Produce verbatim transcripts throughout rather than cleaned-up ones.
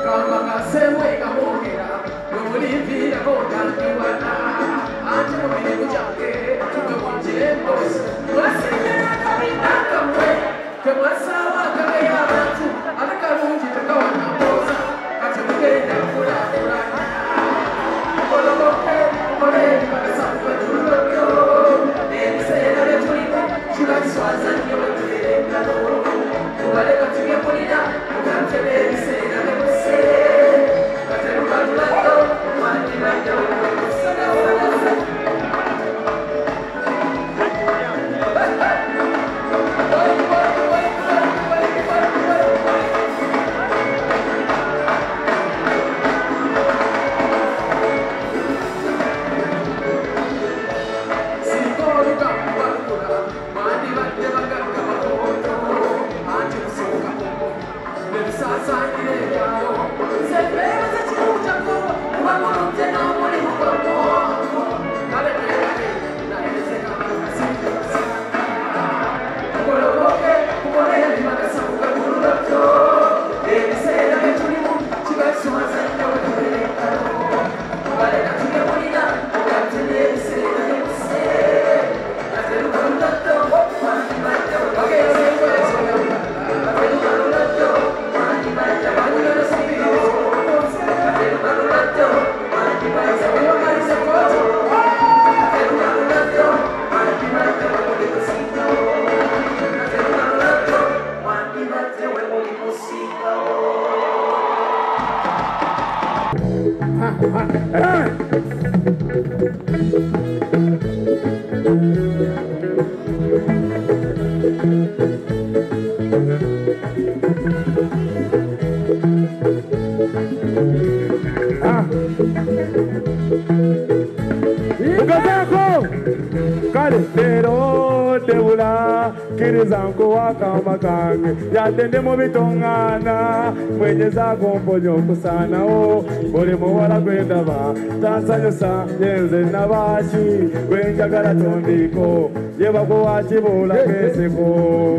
Yatende mu bitongana mwenyeza gomponyo kusana o buli muwala gwendaba tansanyusa yenze nabashi gwenjagala tondiko yebakuwa kibula keseko.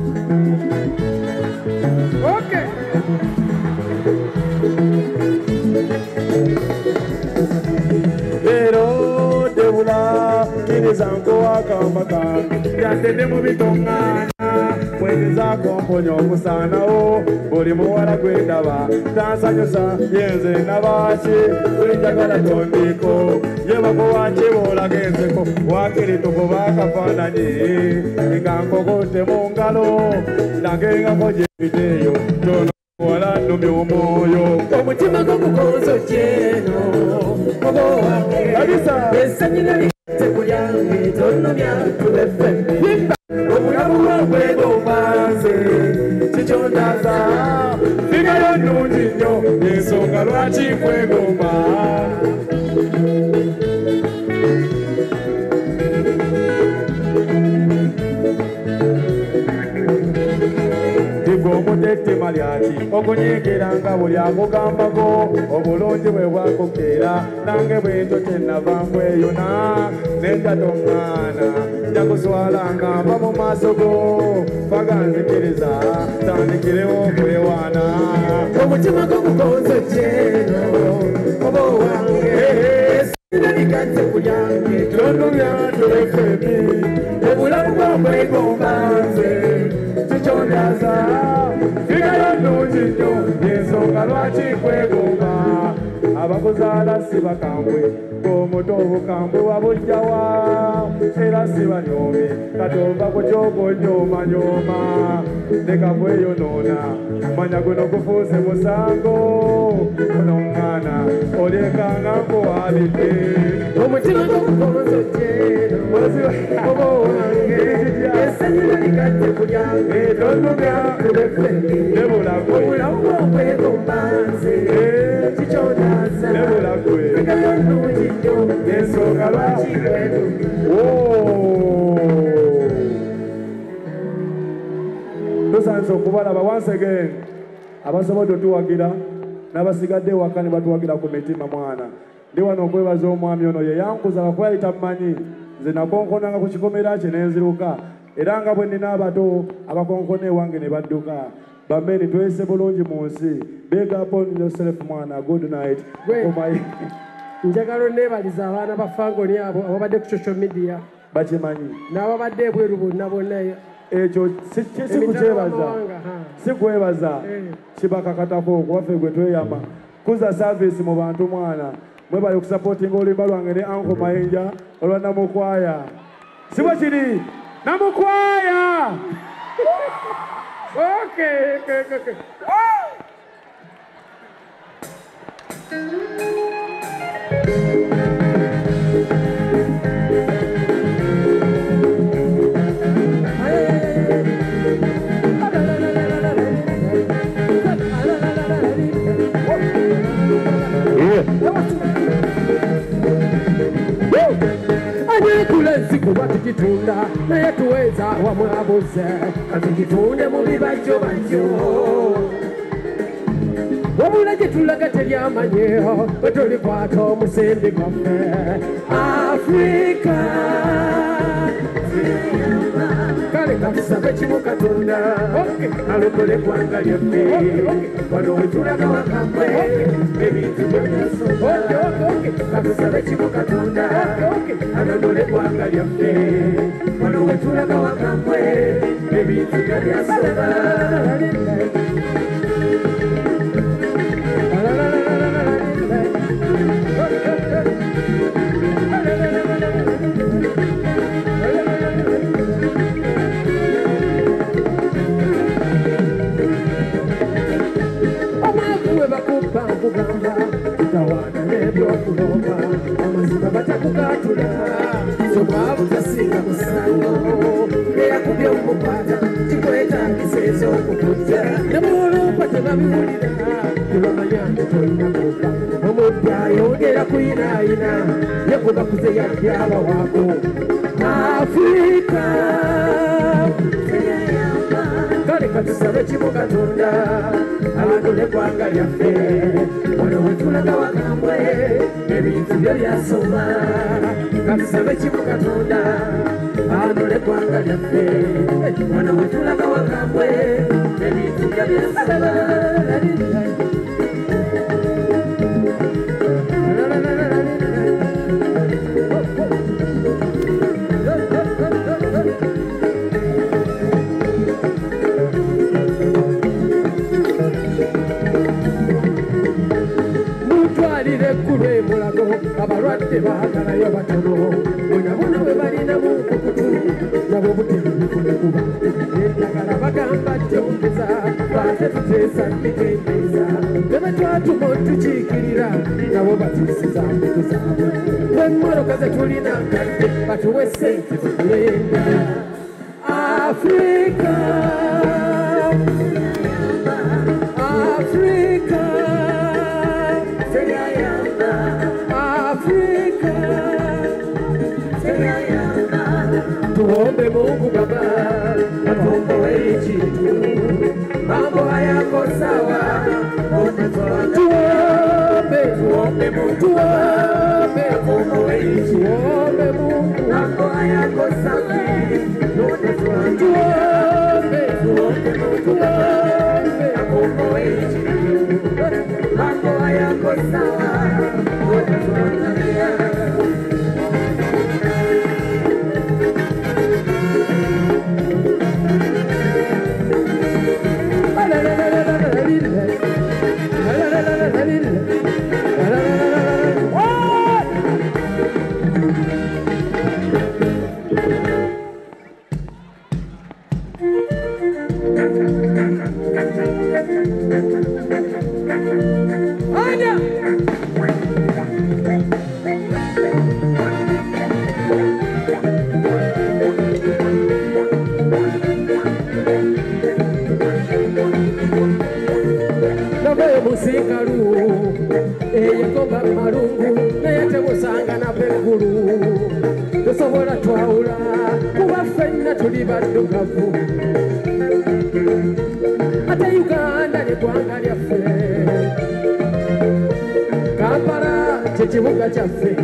Okay. Pero debula kirizango akamakanga yatende mu bitongana mwenyeza gomponyo kusana o buli muwala gwendaba tansanyusa yenze nabashi gwenjagala tondiko yebakuwa kibula keseko. Wakiri tukuba akafananyi nga nkokote mu ngalo nange nga koje biteyo tono wala numi omwoyo omutima gw'omukonzo kyeno obo wange esanyina likate kulyange tonomya tulefembi obulamu bwangwe bw'omanze kikyondaza figayo nnungi nnyo ensonga lwaki kwegomba. Omudete malyaki okunyigiranga buli akugambako obulungi bwe bwakukeera nange bwentyo kyenavambu eyona nenjata omwana njakuswalanga mba mu maaso go faga nzikiriza tandikirewo okwewaana omutima gw'omukonzo kyeno oba owange sinalikatse kulyange tondumya tulefebi obulamu bwambwegombanze kikyondaza figayo nnungi nnyo ensonga lwaki kwegomba. Abakuzaala si bakambwe ng'omuto obukambwe wabujjawa era si banyoome kati ova ku ky'ogonyoomanyoma leka kweyonoona manya guno gufuuse musango ono omwana olyekanga nkuwabidde omutima gw'omukonzo kyeno oba owange esanyira likadde kulyange tondumya tulefebi nebulagwe obulamu bw'okwegombanze kikyondaza nebulagwe figayo nnungi nnyo ensonga lwaki kwegomba. Tusanze okubalaba once again abasobodde otuwagira n'abasigadde waka ne batuwagira ku mitima mwana ndi wano okwebaza omwami ono ye yankuza bakwayita mmanyi nze nakonkonanga ku kikomera kye nenziruka era nga bwe nnina abato abakonkona ewange ne badduka bameni twese bulungi mu nsi. Big up on yourself mwana. Good night. Njagala neebaliza abaana ba Fangoni abo ababadde ku social media bakimanyi n'ababadde ebweru bonna bonna ekyo sikukyebaza sikwebaza kibakakatako okuwaffe gwe tweyama kuza service mu bantu mwana mwebali okusapootinga oluyimba lwange ne Uncle Mayinja olwa Namukwaya sibwe kiri Namukwaya okay okay okay kuba tukitunda naye tuweza wamwabuze katukitunde mu bibajjo bajjo wabula gye tulaga teryamanyeho bwe tulikwata omusembi gwaffe Afrika kale katusabe kimu Katonda alokole eggwanga lyaffe wano we tulaga wakamwe ebintu byonasoma katusabe kimu Katonda alokole eggwanga lyaffe wano we tulaga wakamwe ebintu byonasoma kugamba tawana nebyokulomba amazima batakukatula sobwabu tasinga musango eyakubye omukwata kikwetagiseeza okukuza nebulumpa tebabiwulira tebamanya nti tolina kuka omubbi ayongera kuyinaayina yekuba kuze yadyabawaako Afrika kale katusabe kimu Katonda alondole eggwanga lyaffe wano we tulaga wakambwe ebintu byo byasoma katusabe kimu Katonda alondole eggwanga lyaffe wano we tulaga wakambwe ebintu byo byasoma kulwe mulago abalwadde baagalayo batono bonabona bwe balina mu nkukutu nabo butebubikunekuba endagala bagamba tyongeza baate tuteesa miteeteeza bebetwatuma otukiikirira nabo batuusiza mbuto zaabwe bwemmoloka ze tulina nkadde batuwe ssente zitulenda Afrika Afrika tuombe Mungu Baba akomboe ekintu mambo hayako sawa tuombe tuombe Mungu tuombe akomboe ekintu tuombe Mungu mambo hayako sawa tuombe tuombe Mungu tuombe akomboe ekintu mambo hayako sawa tosobola twawula kuba ffenna tuli baddugavu ate Uganda n'eggwanga lyaffe Kampala kyekibuga kyaffe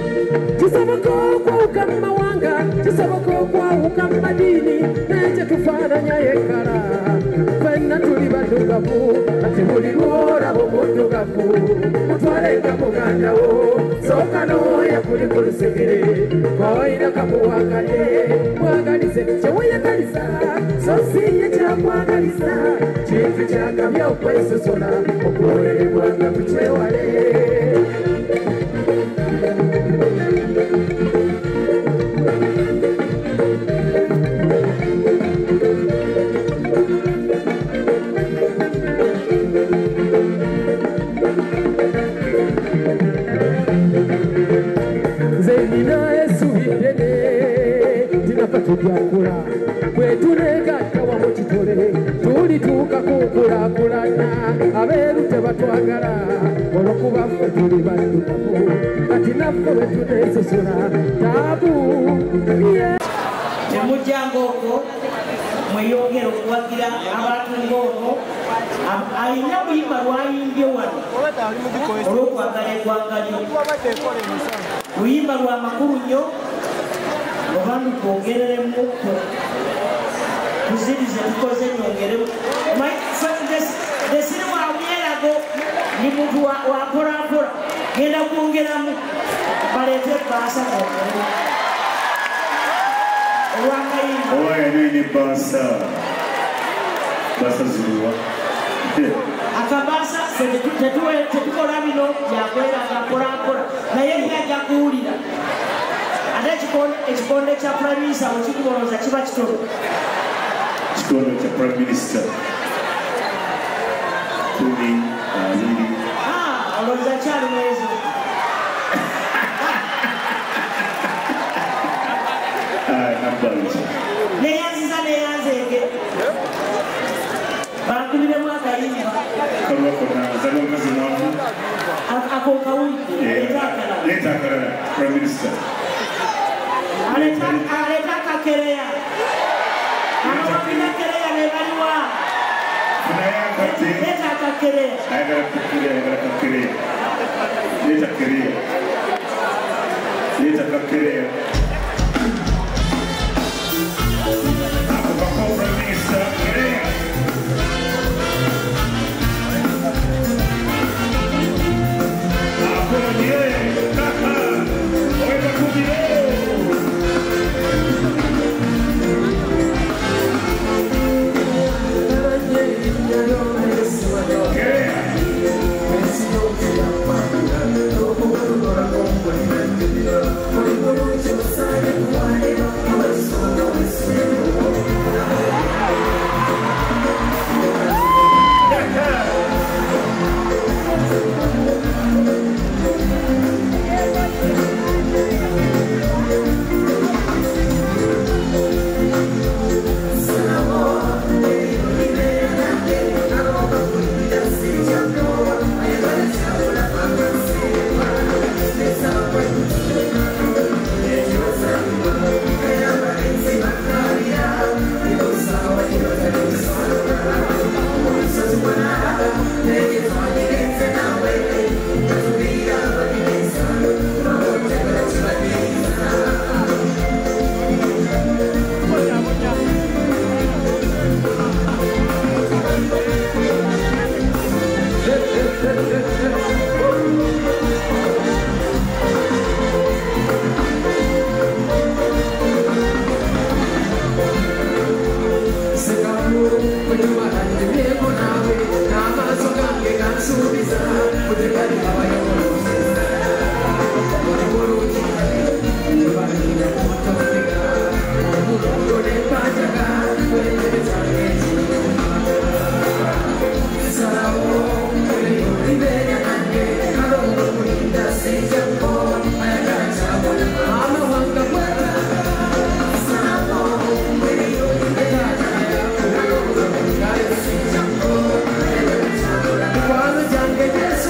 kisoboka okwawuka mu mawanga kisoboka okwawuka mu madiini naye kyetufa tufaananya yeekala ffenna tuli baddugavu ati buli lwolaba omuddugavu mutwalenga muganda wo sooka n'oya kuli ku lusegere koyina kamuwakale mwagalize kyeweyagaliza so siye kyakwagaliza kintu kyagambya okwesosola okwolerebwanga ku kyewale tujakula kwetunegatta wamu kitole tulituuka kukulaakulana abeeru tebatwagala olwokuba ffe tuli baddugavu kati naffe bwe tuneesosola taabu temujjanga okwo mweyongera okuwagira abantu ng'ono alina buyimba lwayimbye wano olw'okwagala eggwanga lyo luyimba lwa makulu nnyo abantu twongereremu kuzirize tukoze nyongeremu desiri wa myerago ni muntu waporapola genda kwongeramu baleete ebbasa kwongeremu olwakayimba owayenene ebbasa basa ziruwa akabasa tetukola bino byakweraga porapola naye byajja kuwulira ate ekikonde kya prime minister wekikuboloza kiba kitono kikonde kya prime minister kumi abiri olowooza kyali mwezi nabbalki neyanziza neyanzeege bakubiremu akayimba kalwakonazalomazinamu akokawuli leeta akalala prime minister aleta kakereya abawabina kereya bebaliwa leta kakereya ayagala kakereya ayagala kakereya leeta kereya leeta kakereya ako kako prime minister kereya akonye kaka oenda kubiro Quando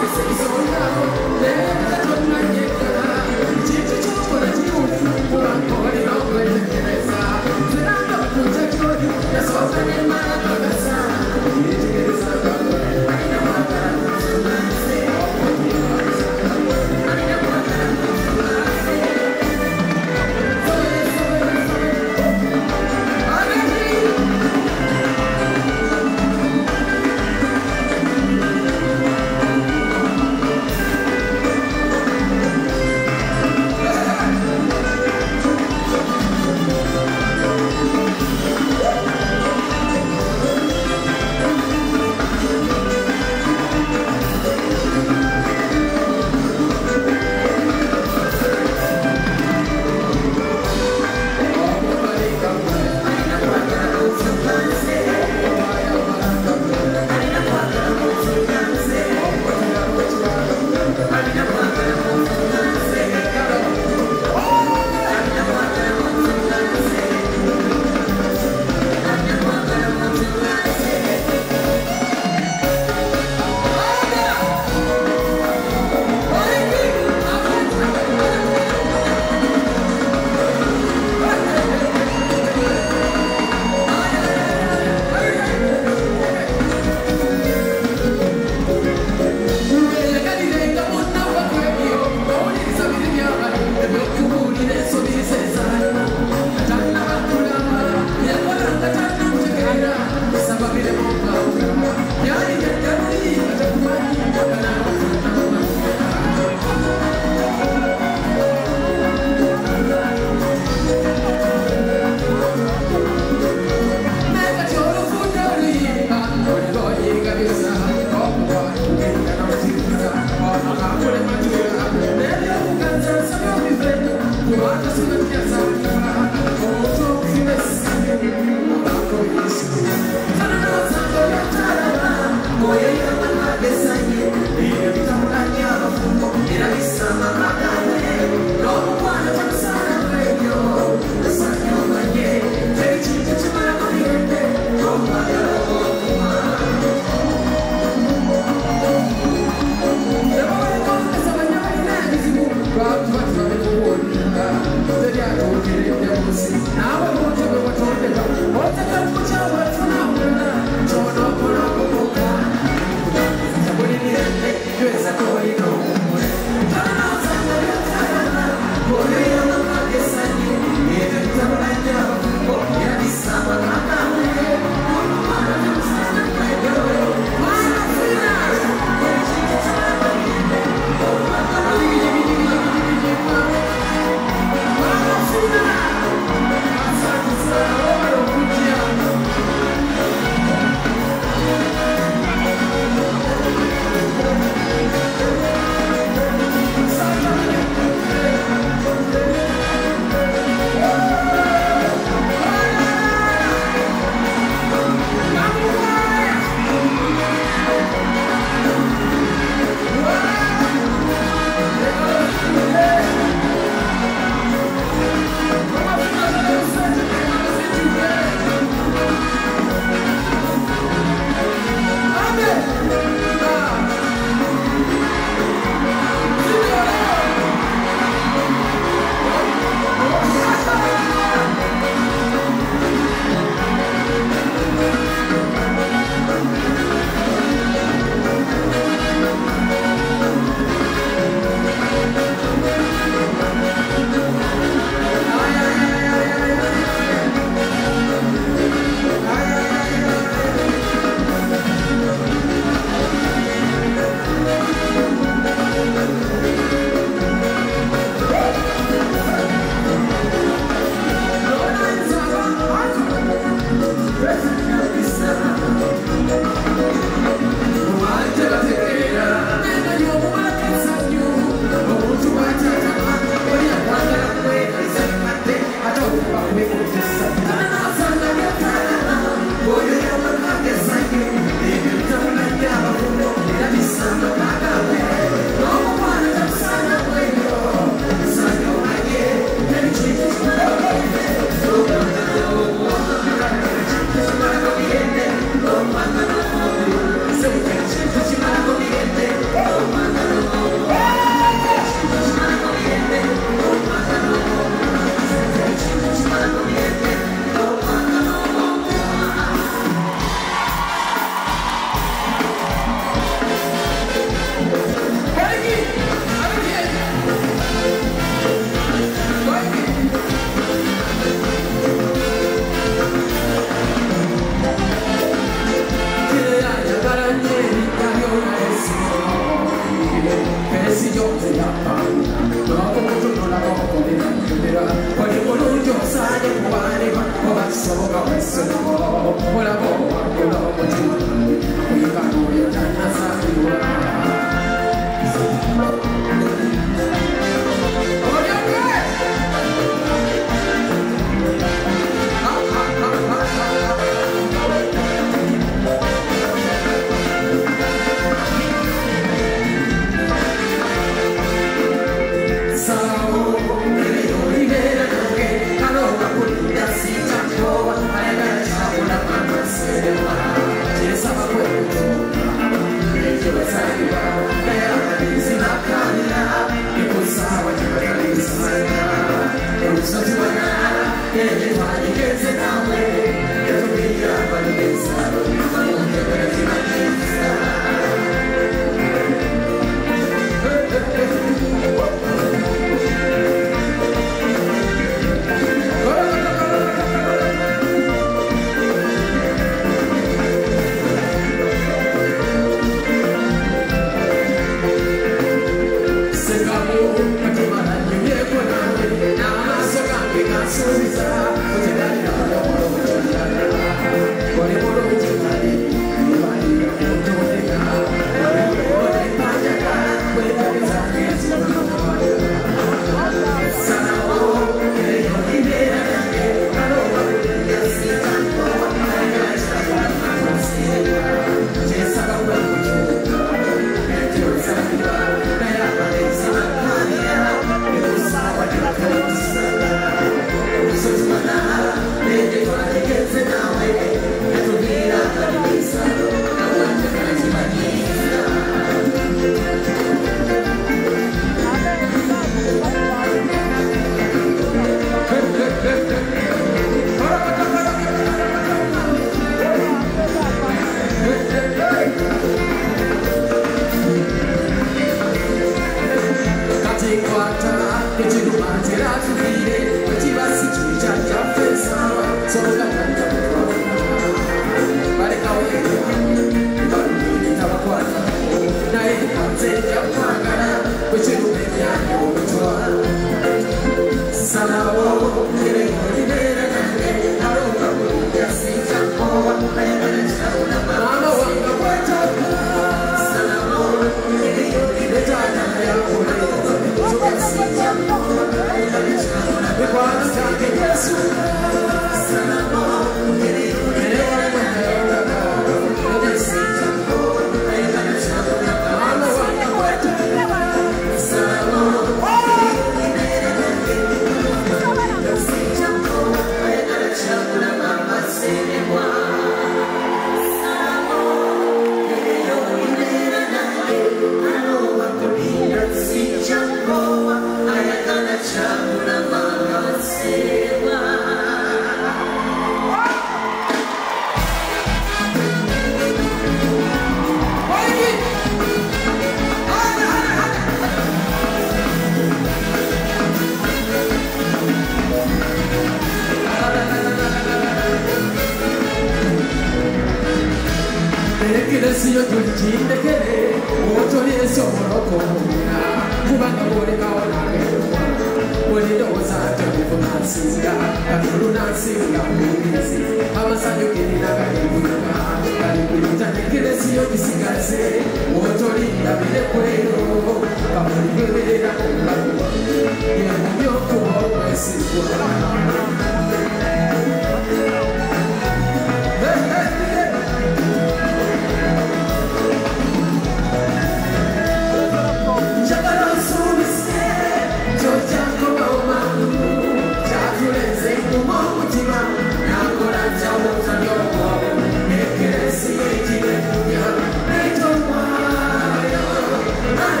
Bye.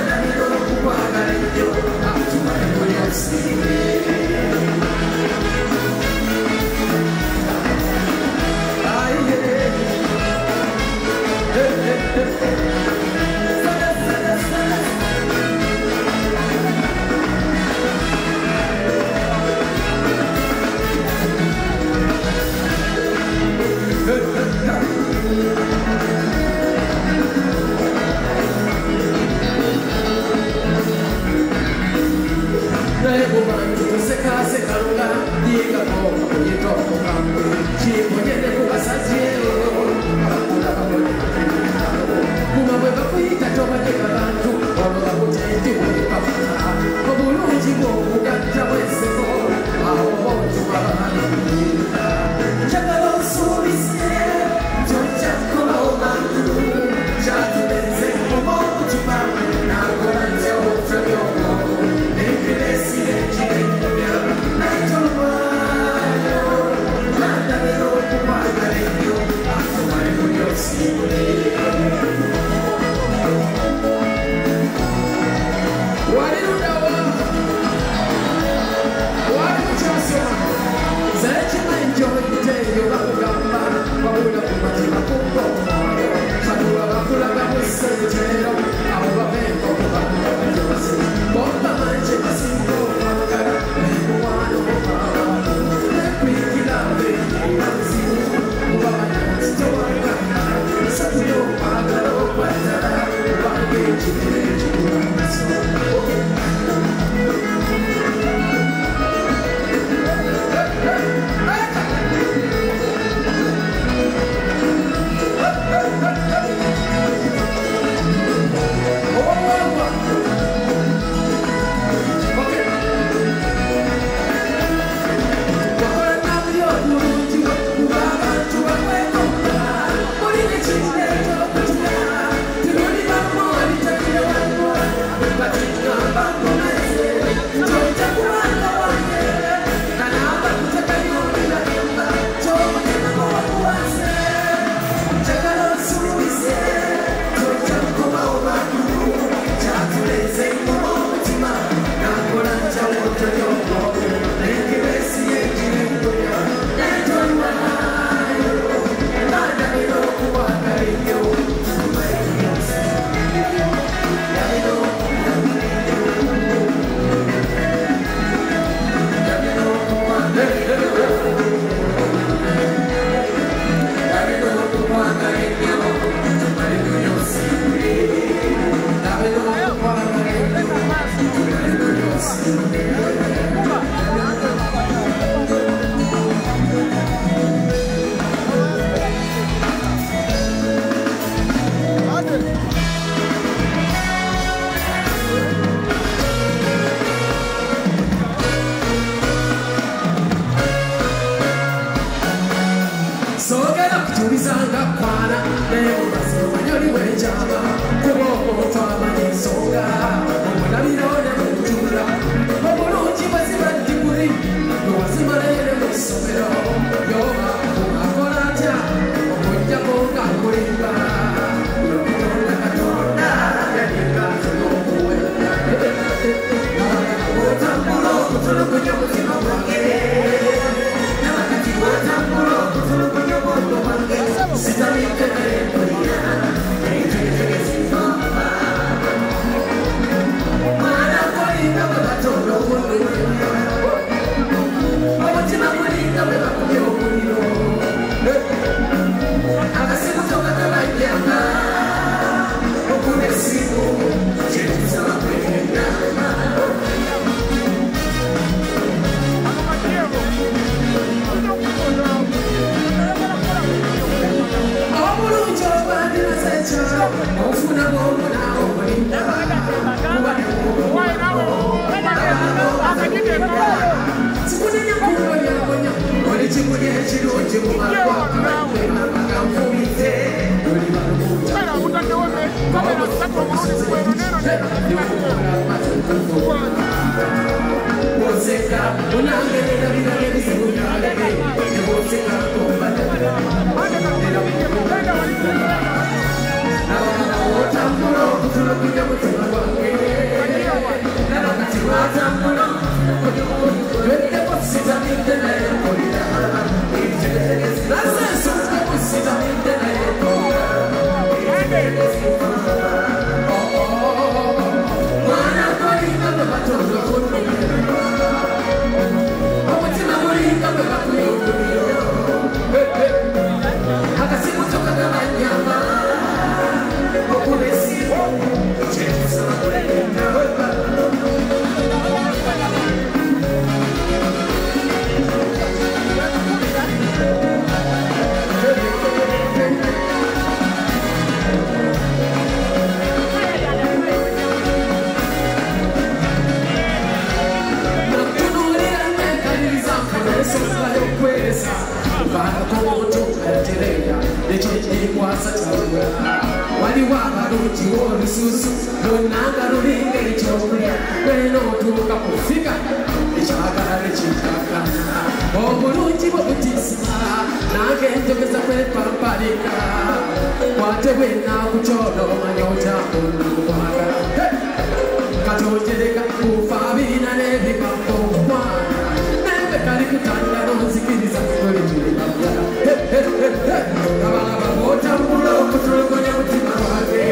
Katojeleka kufabina nebika mwana Nebe kari kutanda nozikiriza kuri jilika mwana He he he he Kabala babota mbulo kutulu kwenye mutima wake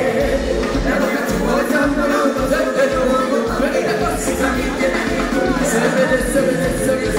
Nebe kati bota mbulo He he he Wekita kasika mikene Sebede sebede sebede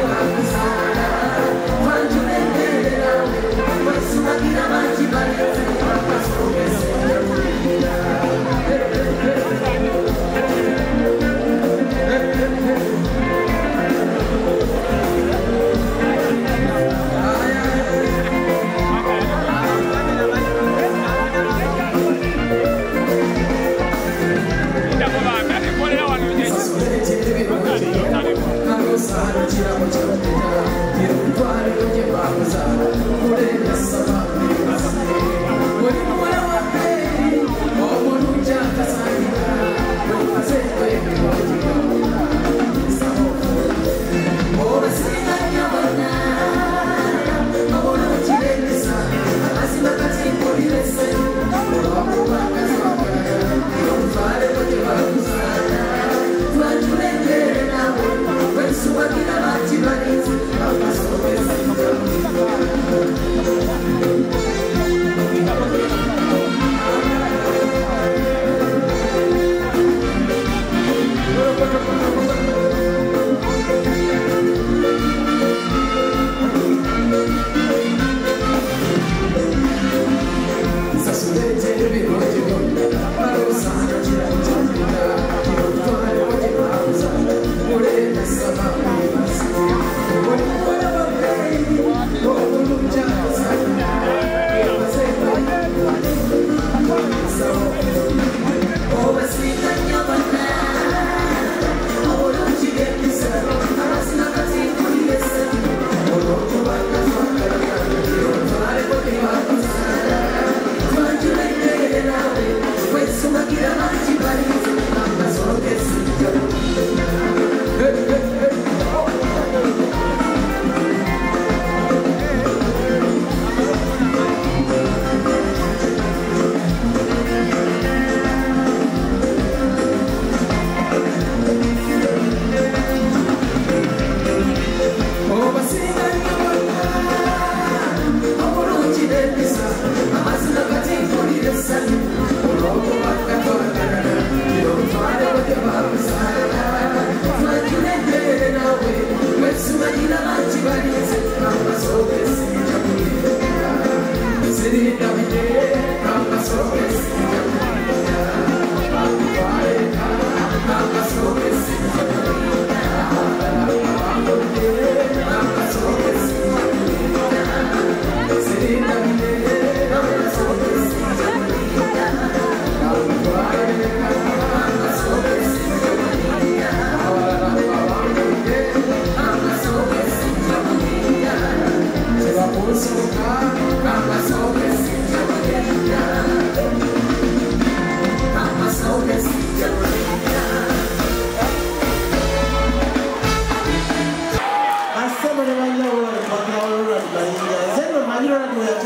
Thank you.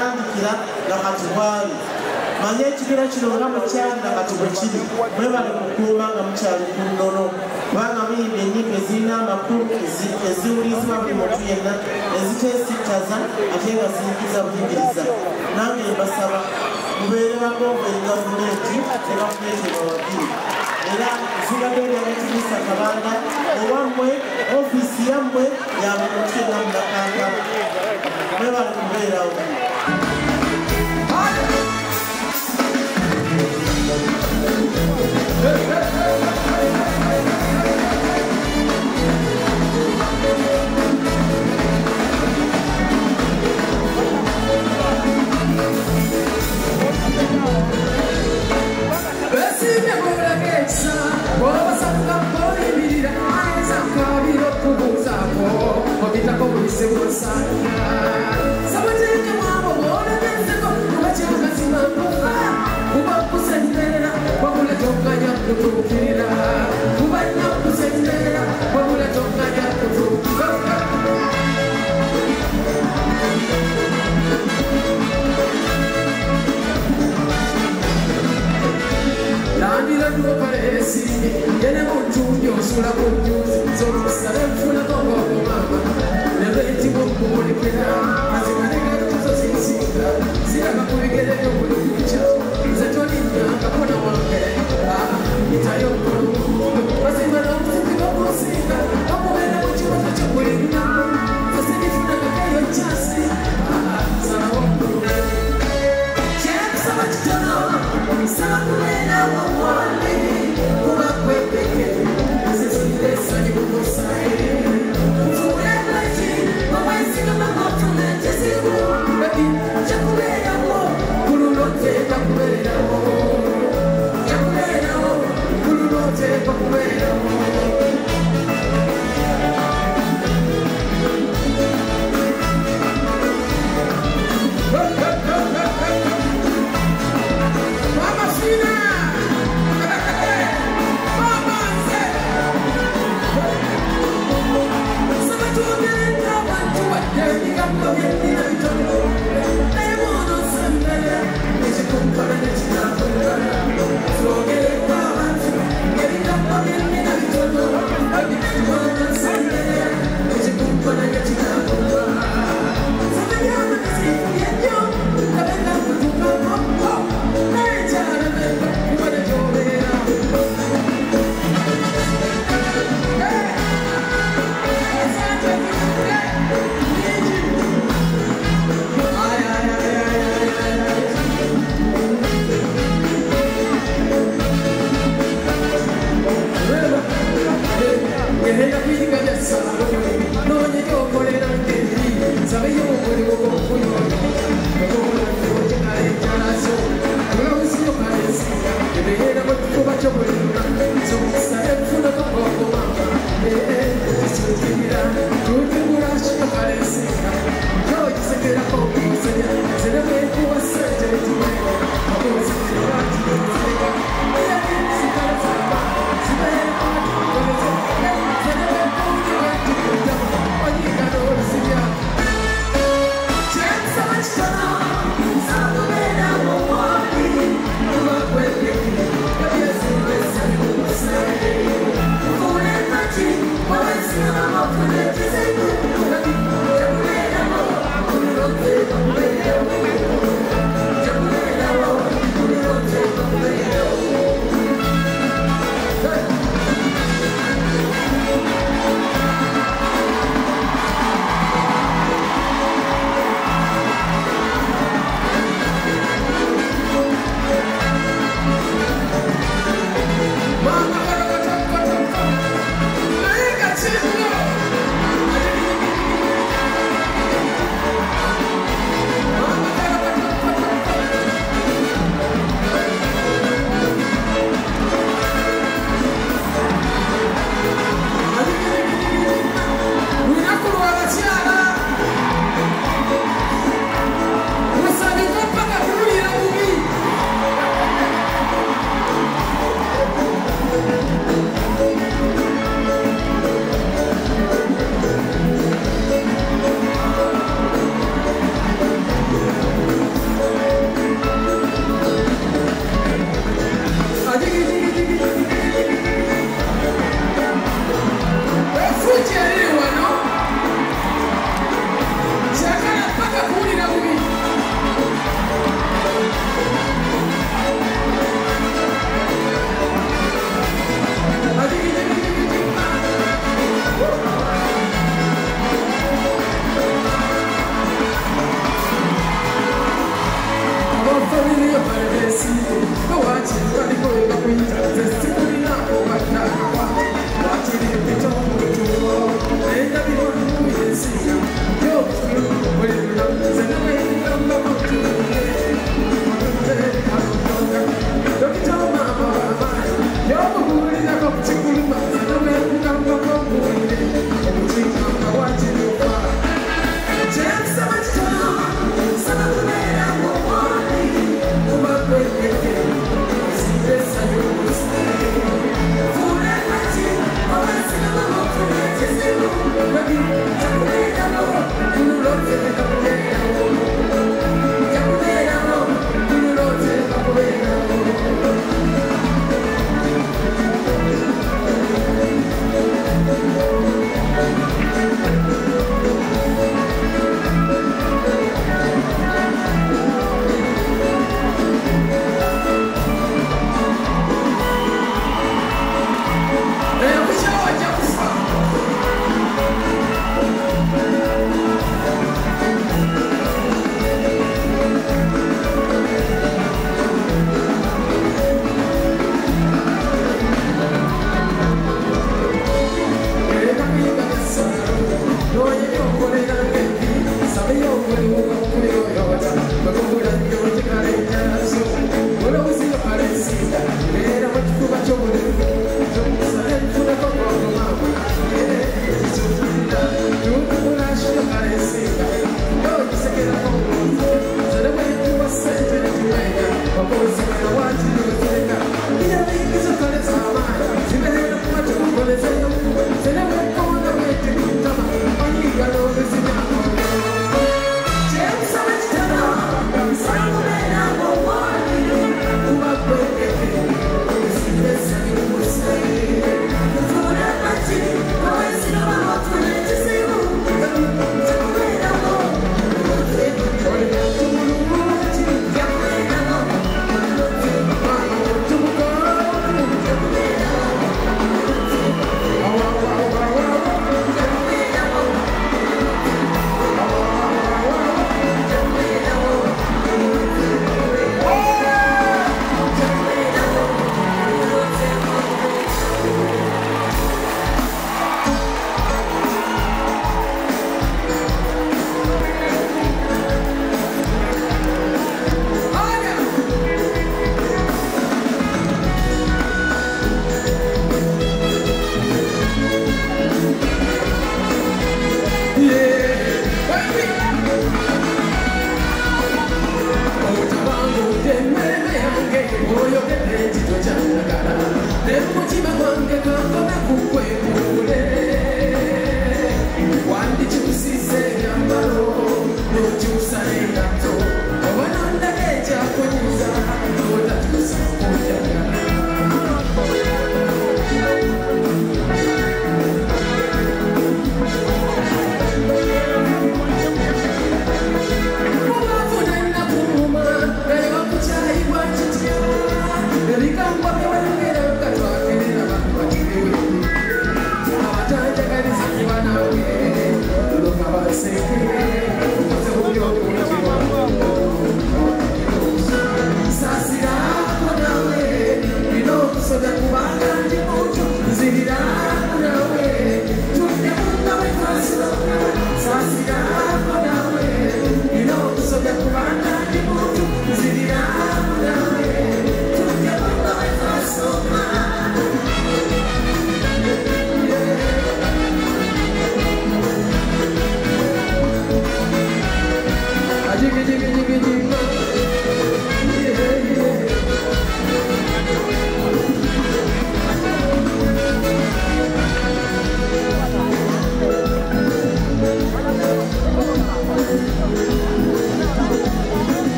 yatandikira nga kati bwali manye ekibiina kino nga mukyali na kati bwe kiri mwebale kukuuma nga mukyali ku nnono kubanga muyimba ennyimba ezirina amakulu eziwulizibwa buli muntu yenna eziteesittaza ate nga ziyingiza buyigiriza nange mbasaba mubeere bagombe gavumenti ne gavumenti bawagiri era nsigadde eryabatirisa kabanda owammwe ofiisi yammwe yaba muntu yenna mudakanga mwebale kubeerawo This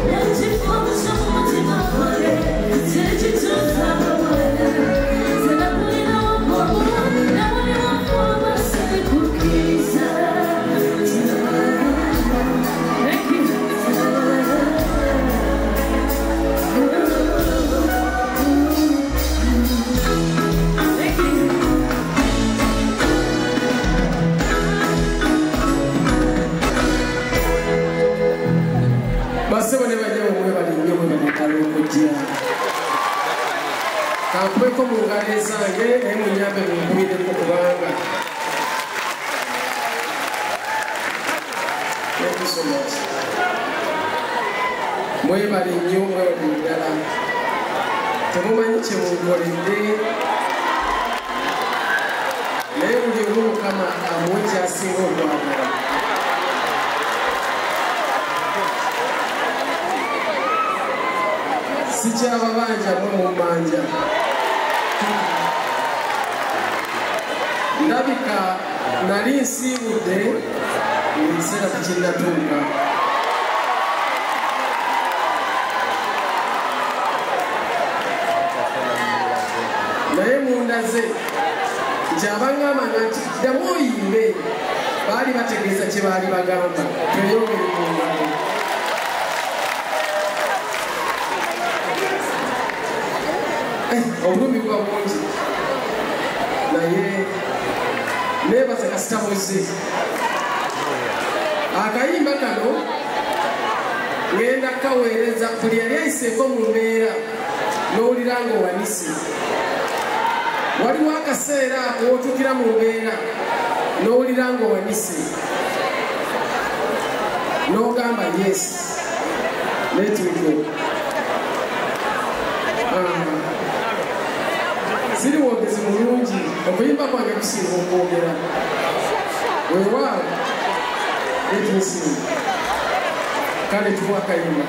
Kampeko mungaleza nge naye munyambe munkubireko kubanga. Thank you so much. Mwebale nnyo mwebale ddala. Temumanyi kye munkoledde. Naye buli omu Mukama amuwe ky'asinga okwagala. Sikyababanja mwe mummanja. Ndabika nali nsiibudde ebiseera tekinnatuuka. Naye mundaze kyabaŋŋamba nti ddamu oyimbe baali bategeeza kye baali bagamba tweyongere mu ngalo. Obulumi buba bungi naye neebaza kasita muze akayimba kano ngenda kaweereza buli yali ayiseeko mu mbeera n'owulira ng'owanise. Waliwo akaseera w'otuukira mu mbeera n'owulira ng'owanise n'ogamba yes let me go. Siri mwogezi mulungi okuyimba kwange kusinga okwogera. Weewaawo etusinga kale tuwa akayimba.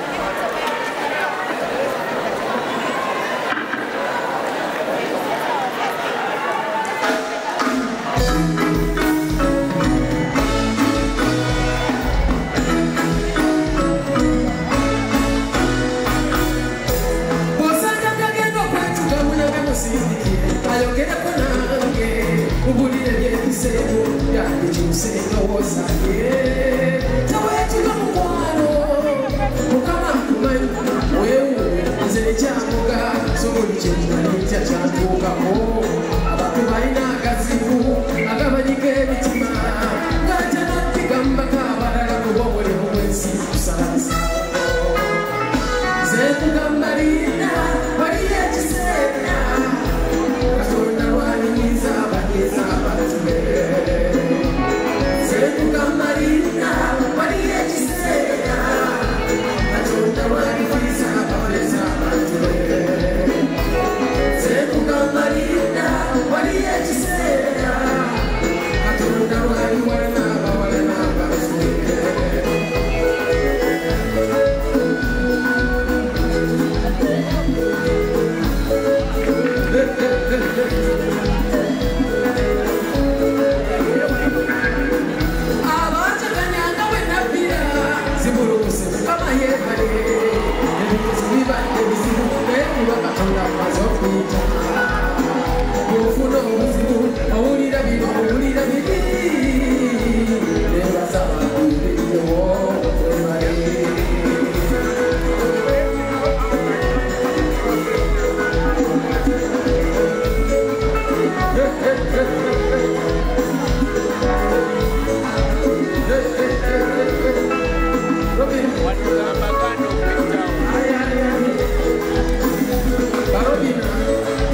Barobina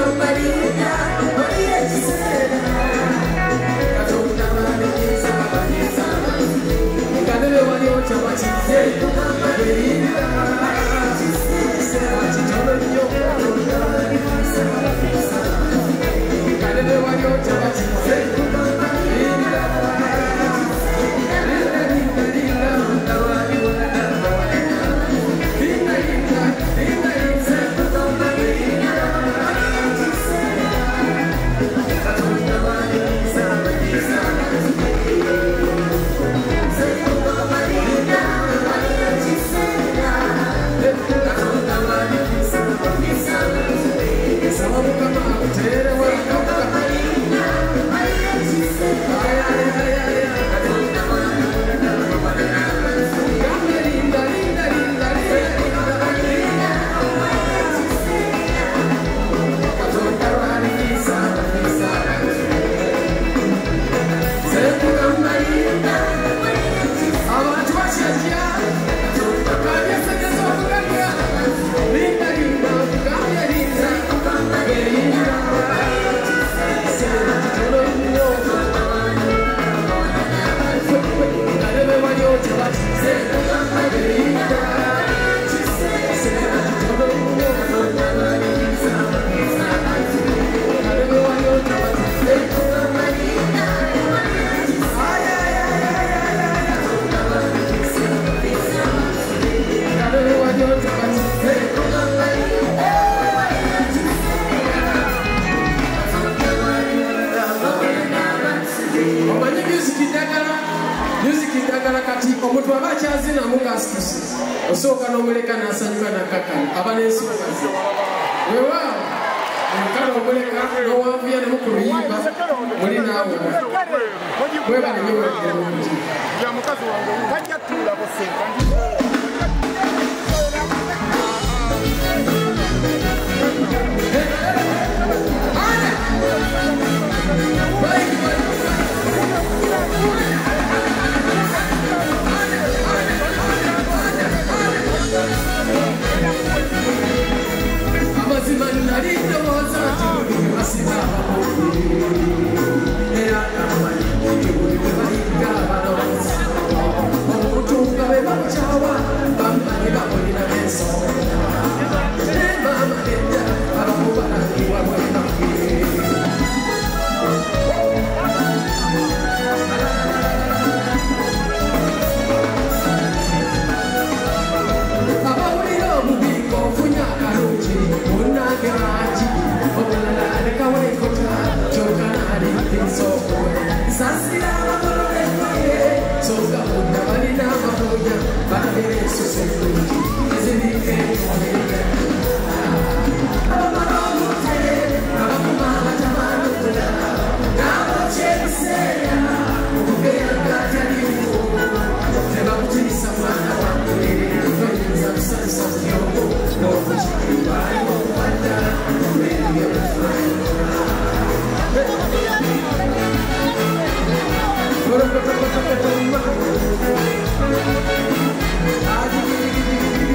Thank you.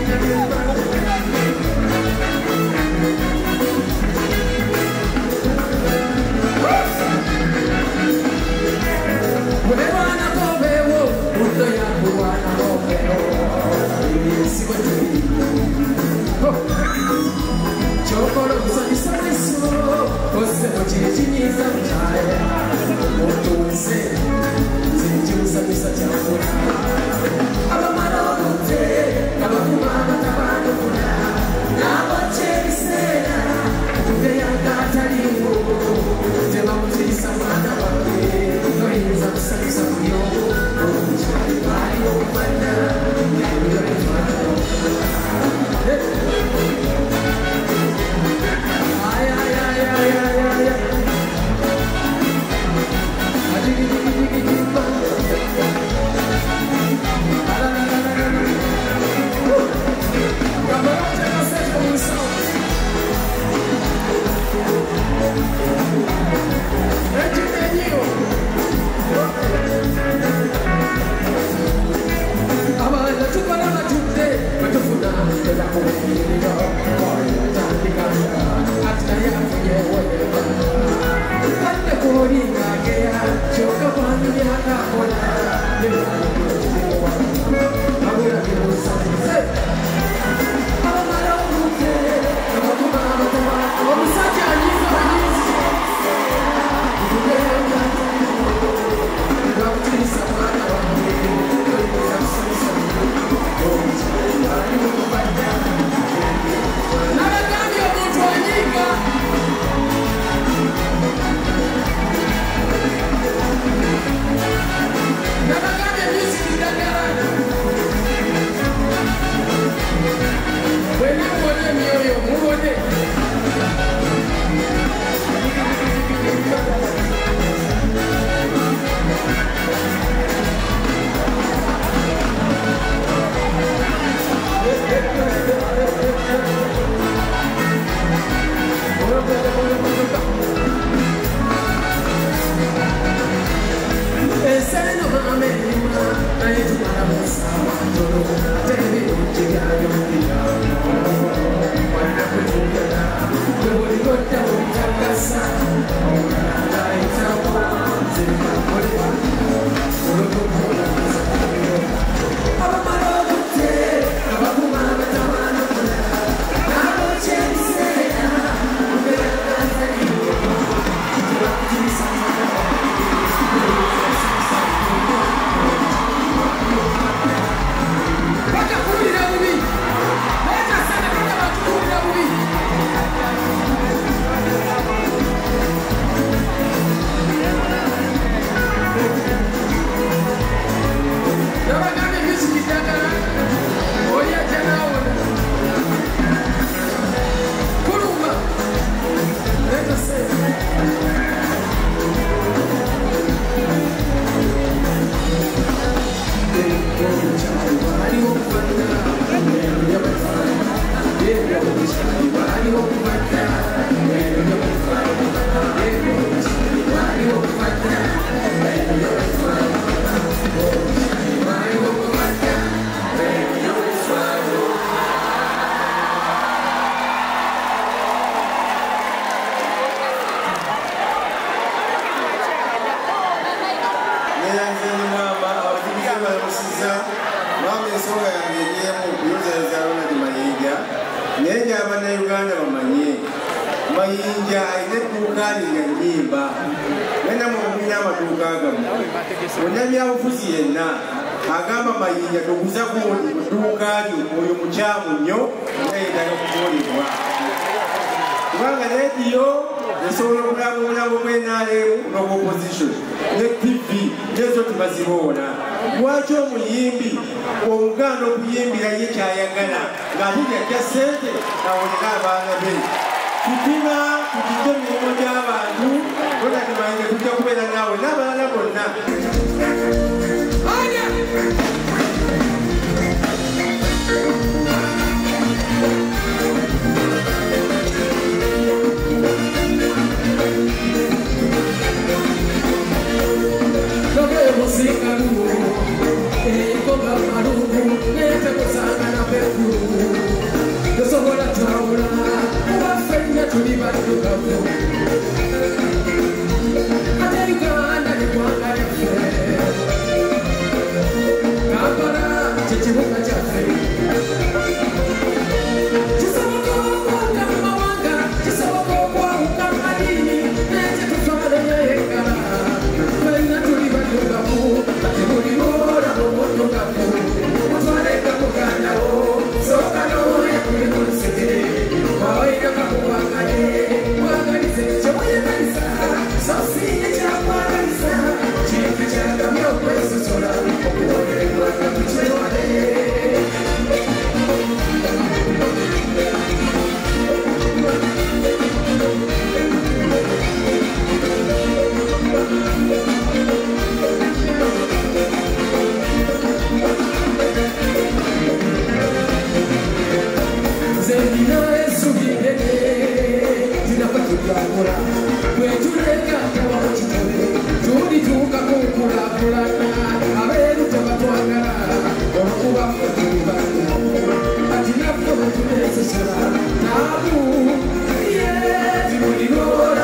Nabu, yeah,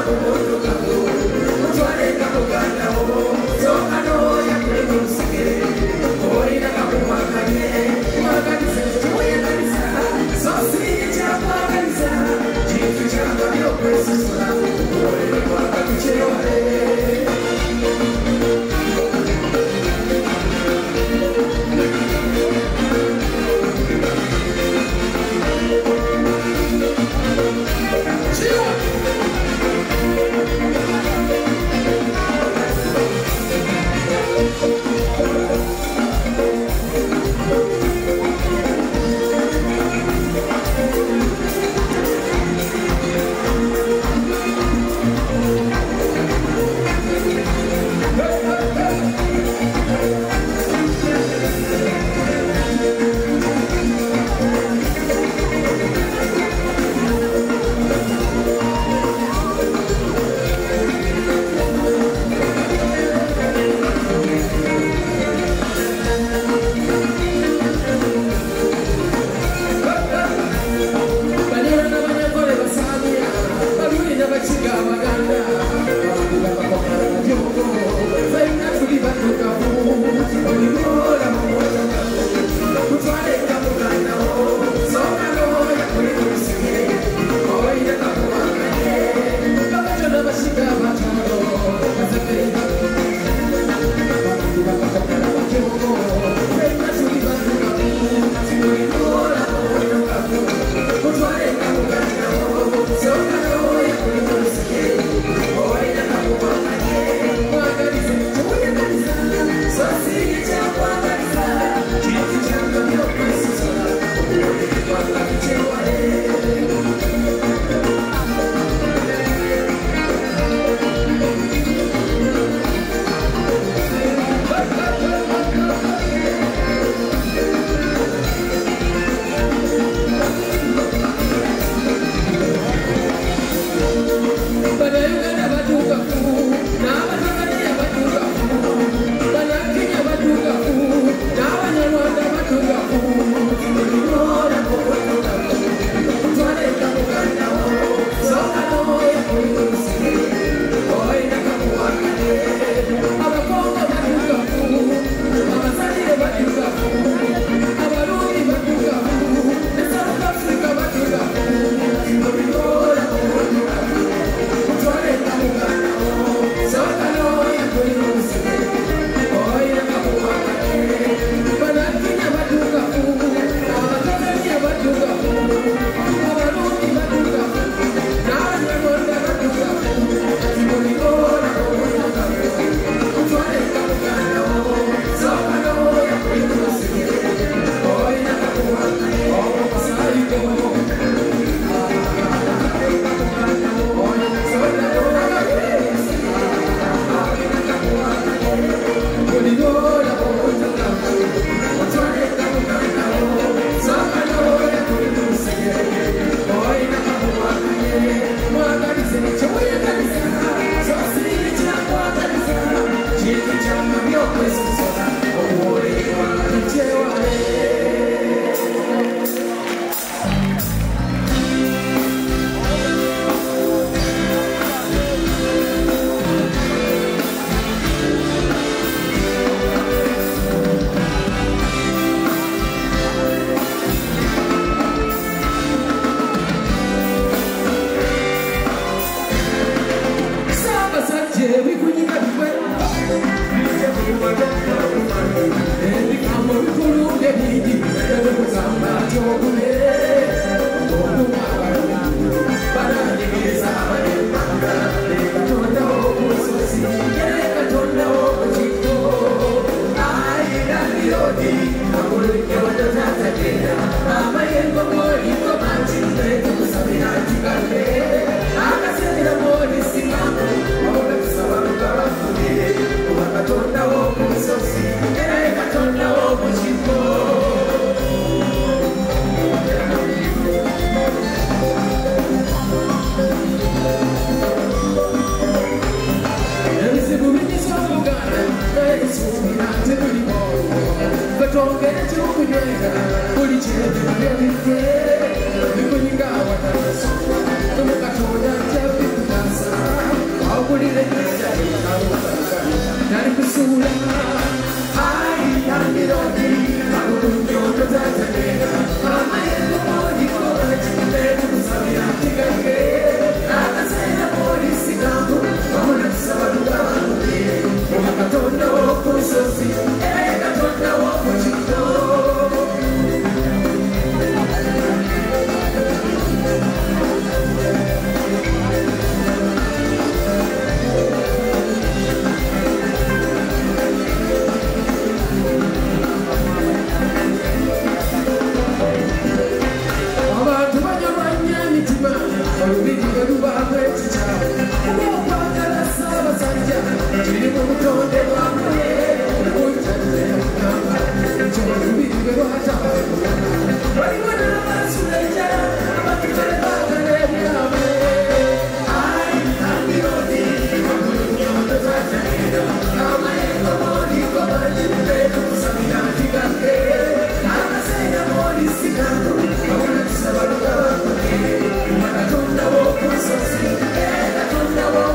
Katonda wo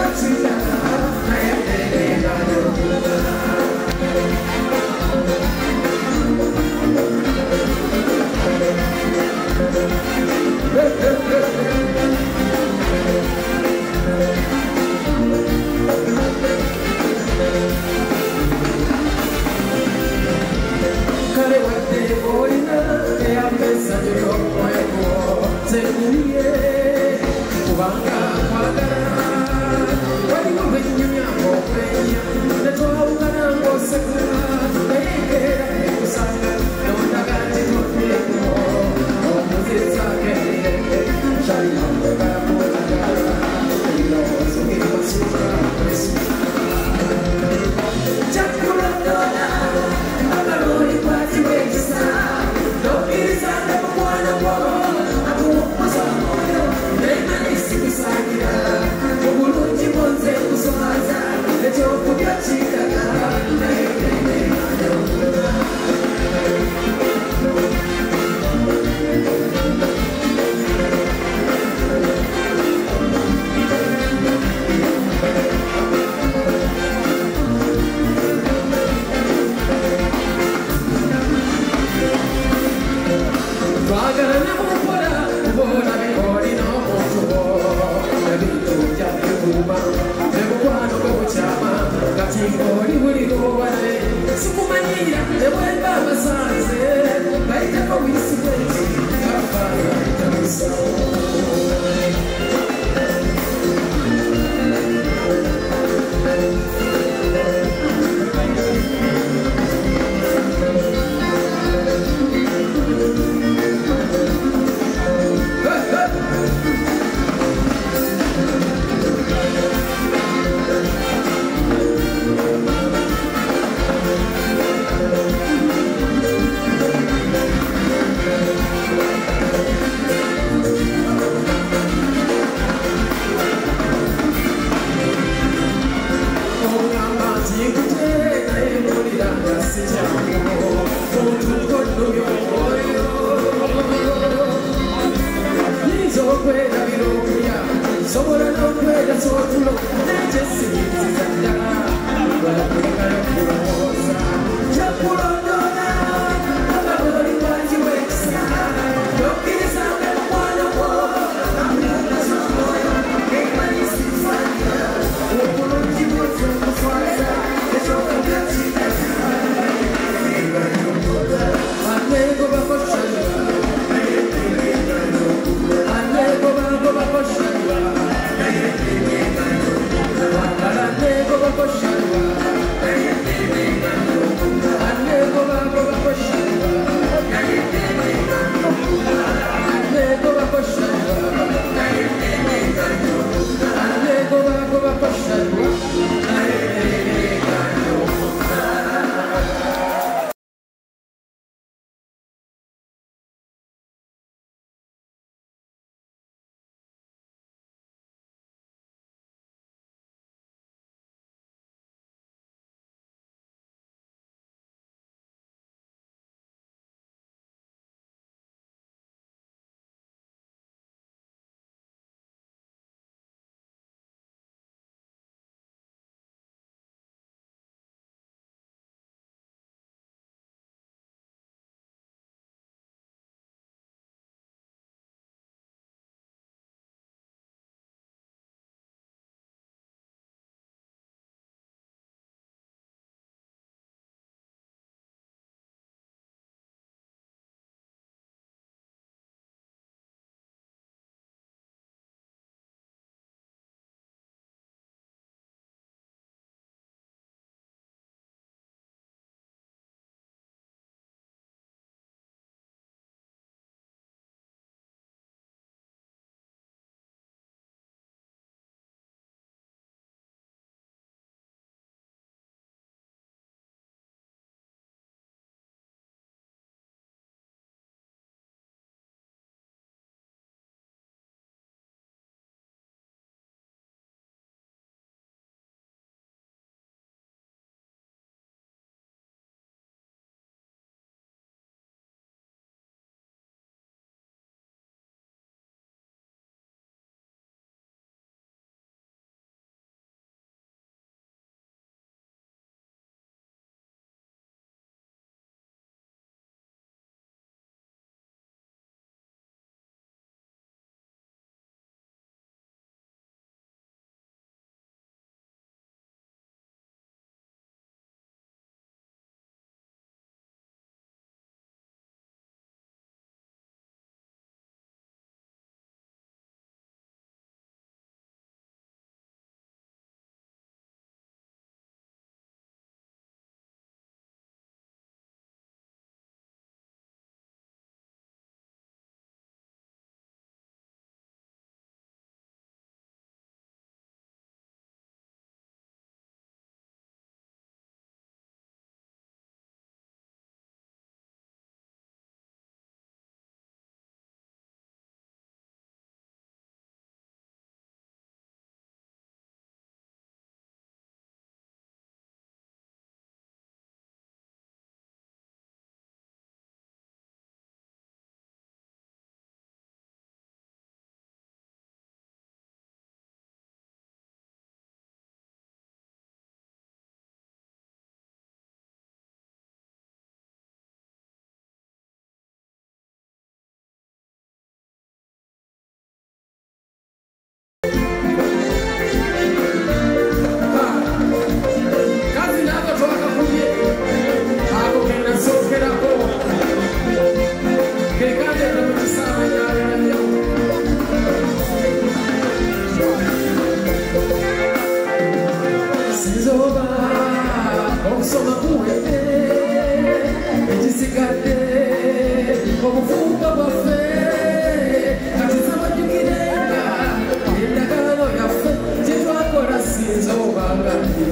Go, go, go,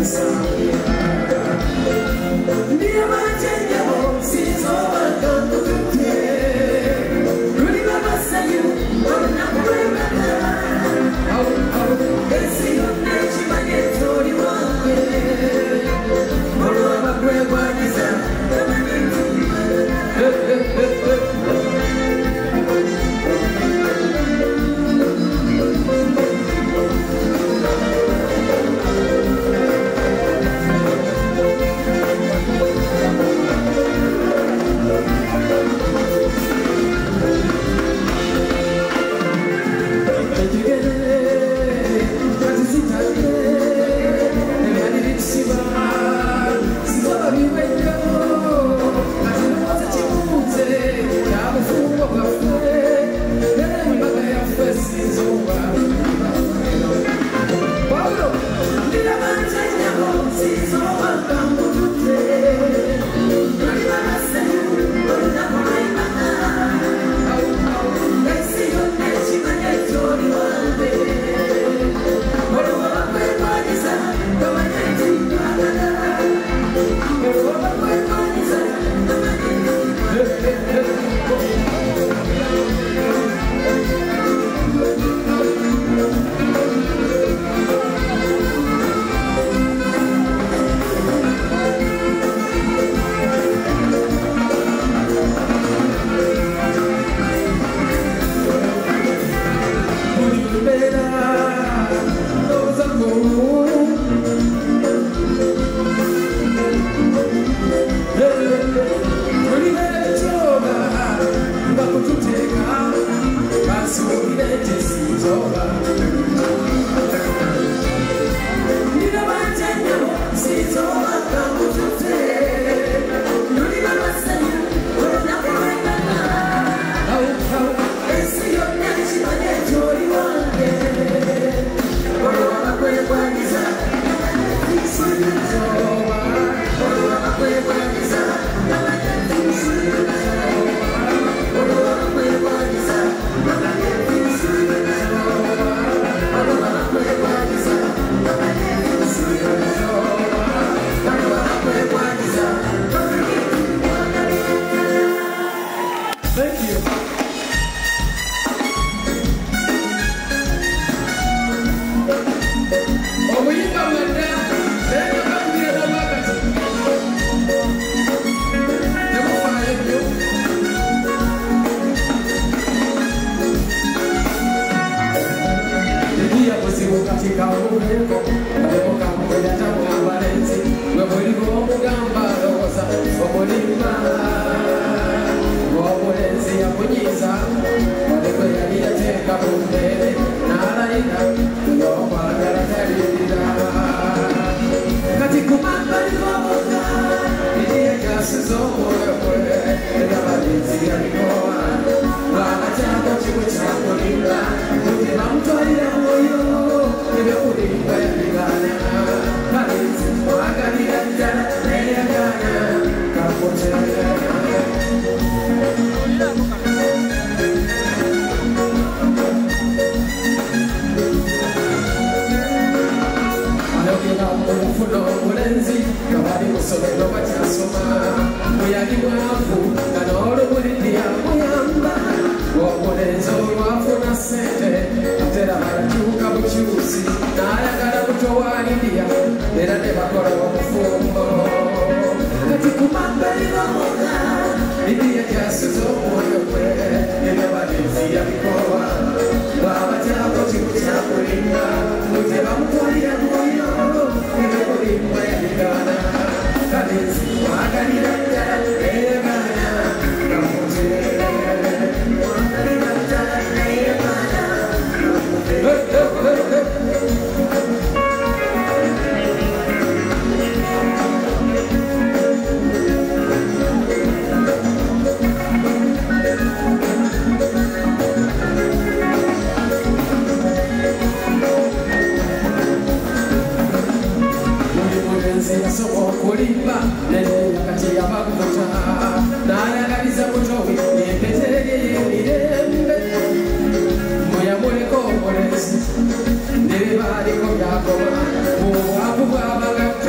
Everybody come down, come on. Oh,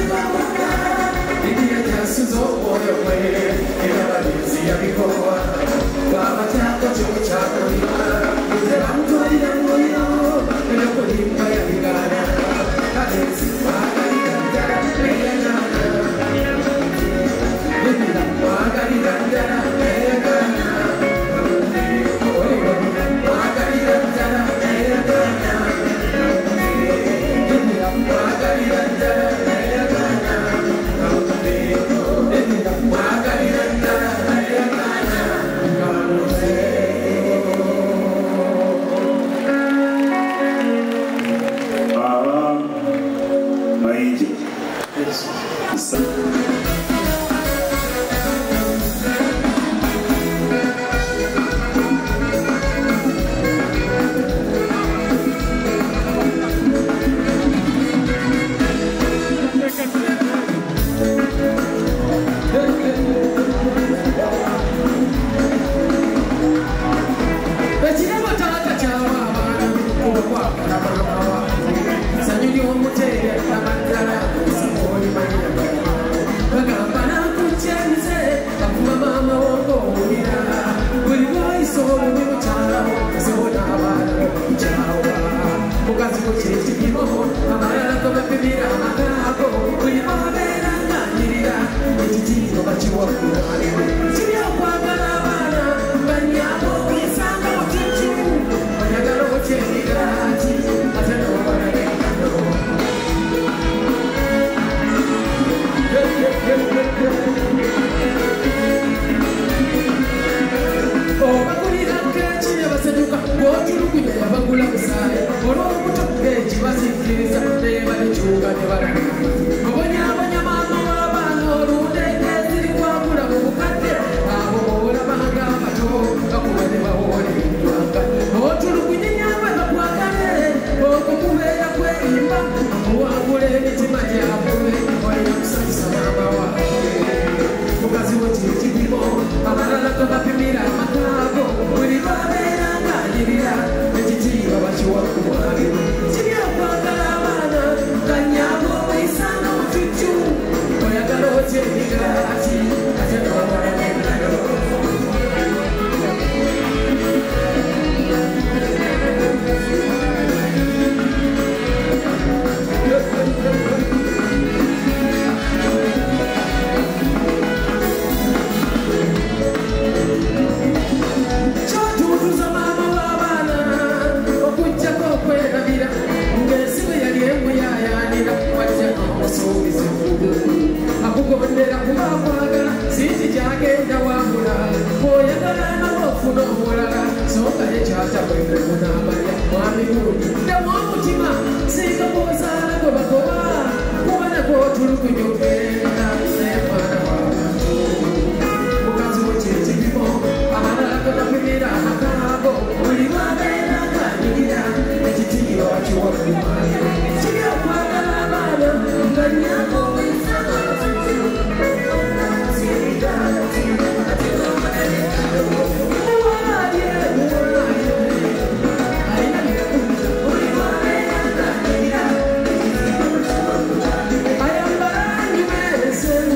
I am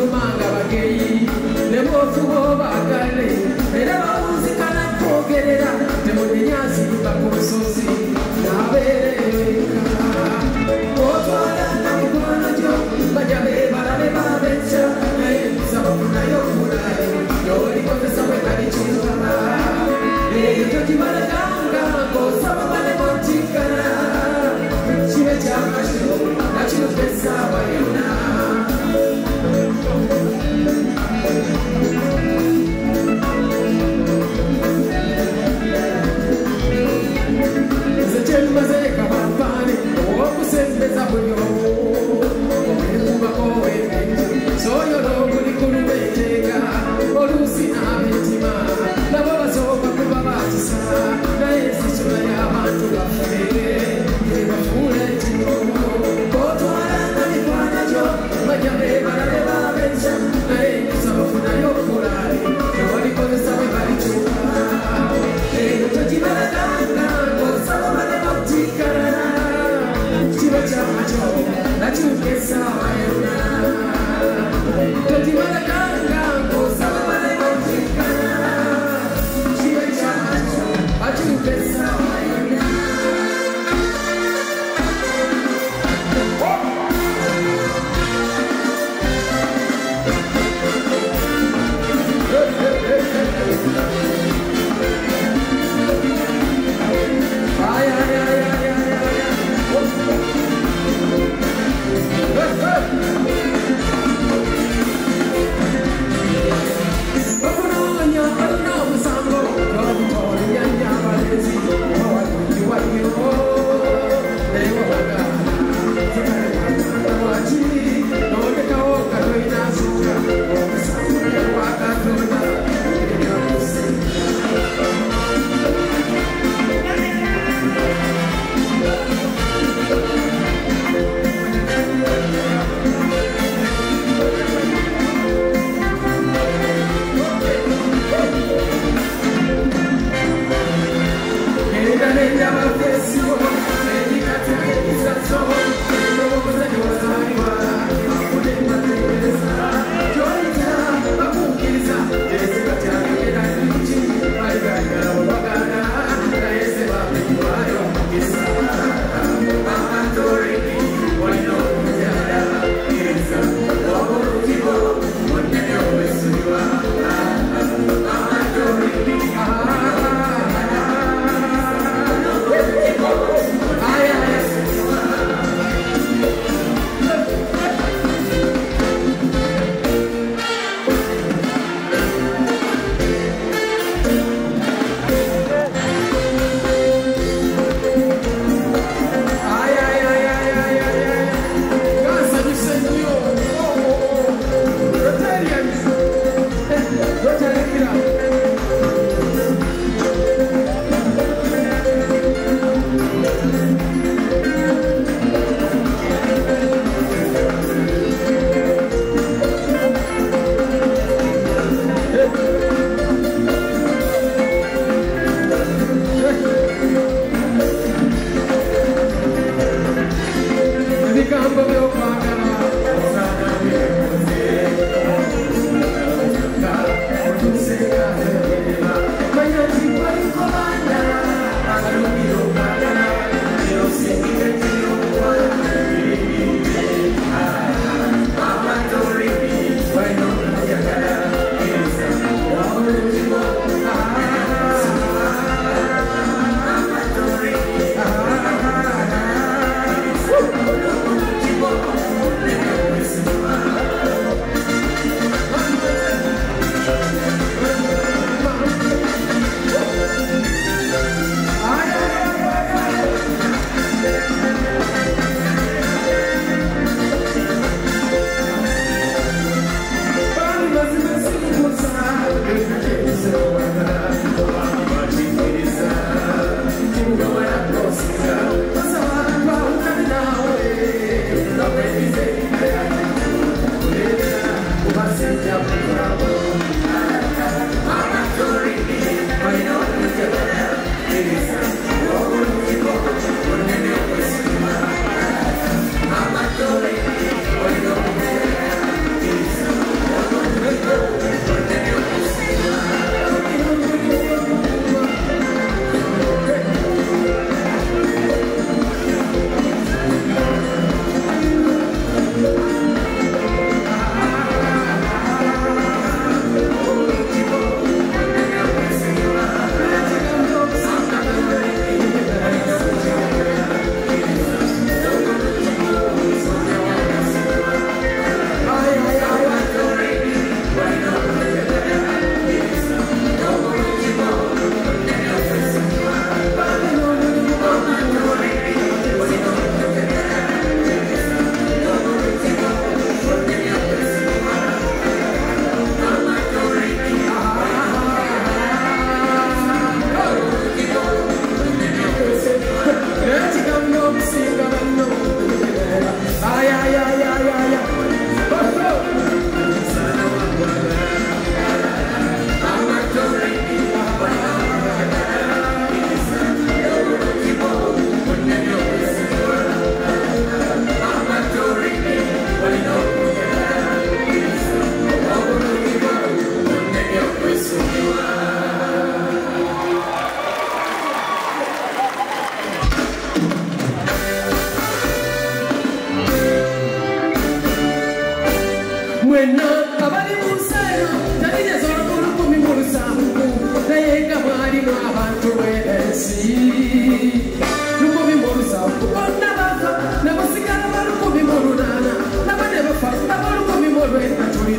Manga Bagay, Nemo Bagale, Era Musicana Pogerera, Demoniasi, Bacososi, Navereca, Otoana, Namuanajo, Bajabe, Barale, Babecha, Sabuna Yokura, Yori Contesaba Chula, Yoki Maraganga, Sabana Monticana, Chimechamasho, Nacho Pesaba Yuna. Mazeka mapani, oku sembeza bunyo. Omeruba kowe menji, soyo loku likulu betega. Olusi na mitima, na baba soka kubabatisa. Na esi chula ya bantu bafere, eba fule tino. Koto arana mifana jo, majabe barale babenja. Na eki sabafuna yokurari, yawali kone sawe bari chuka. Ego toji baradanga, kosa wale Chiva Chamacho, la chupesa,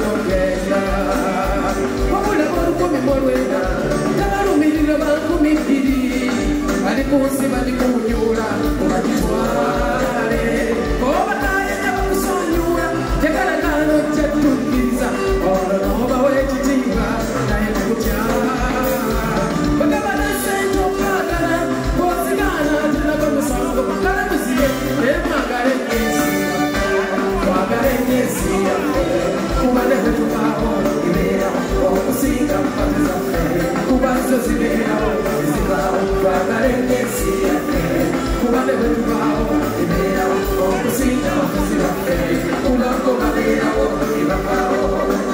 mogenda wabula olukumi molwenda tabalumirira bankumikiri bali kunsi bali kunyula obatwale obatayenya bakusonyula tekalakano kyetukkiriza olwo noba wekitiibwa naye tekutya bagabana sente okwagala bozigana tinago musango bakala muzibe naye mwagala ensi mwagala ensi yaffe kuba ne bwetubaawo ibeerawo okusinga mpate zaffe kuba zo zibeerawo zibaawo twagala ensi yaffe kuba ne bwetubaawo ibeerawo okusinga abakozi baffe kuba ko babeerawo ibakaawo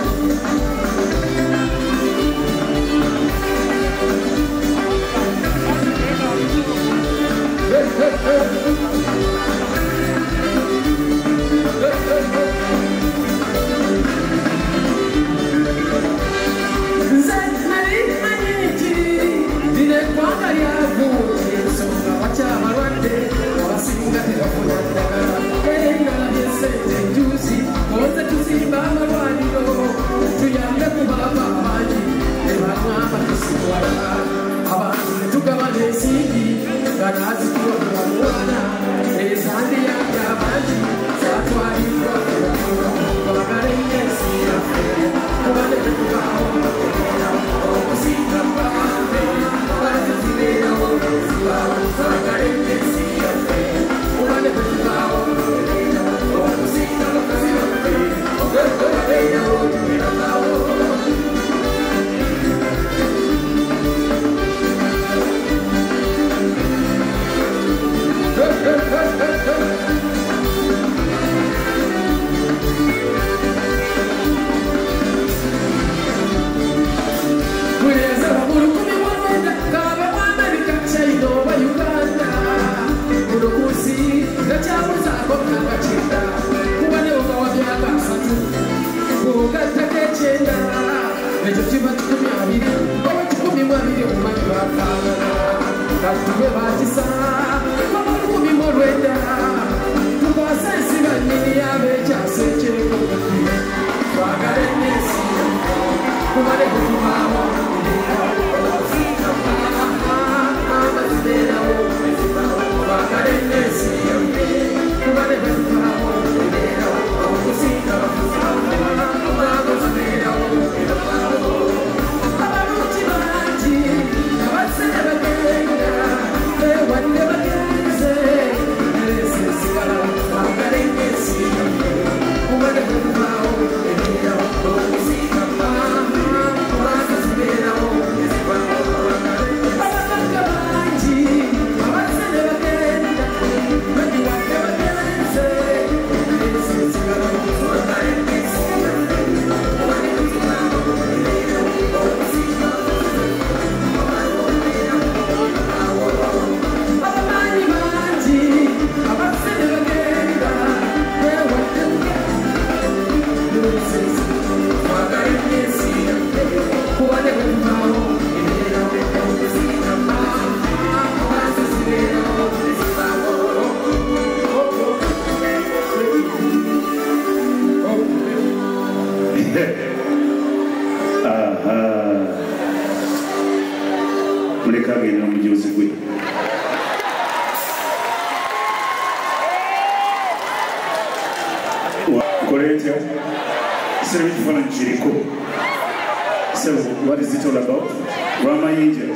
So, what is it all about? Rama Angel.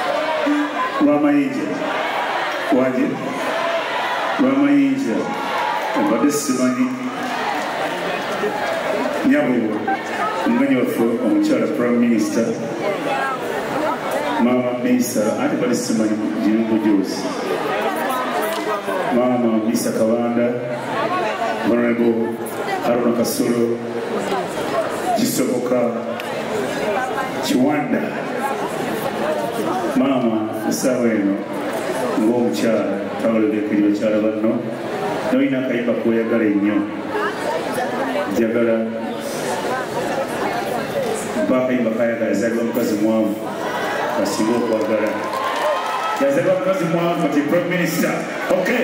Rama Angel. Waje? Rama Angel. About this money. Nyabu. Mwenye wafu omukyala Prime Minister. Mama Misa. Ati about this money. Jinungu Juice. Mama Misa Kawanda. Honorable Haruna Kasulu. Chisoboka. Chiwanda. Mama Saweno. Ngomukyala tawulidde bakyala banno nolina akayimba kweyagala ennyo njagala mpa akayimba kayagala yazalibwa mukazi mwavu kasinga okwagala yazalibwa mukazi mwavu kati Prime Minister. Okay.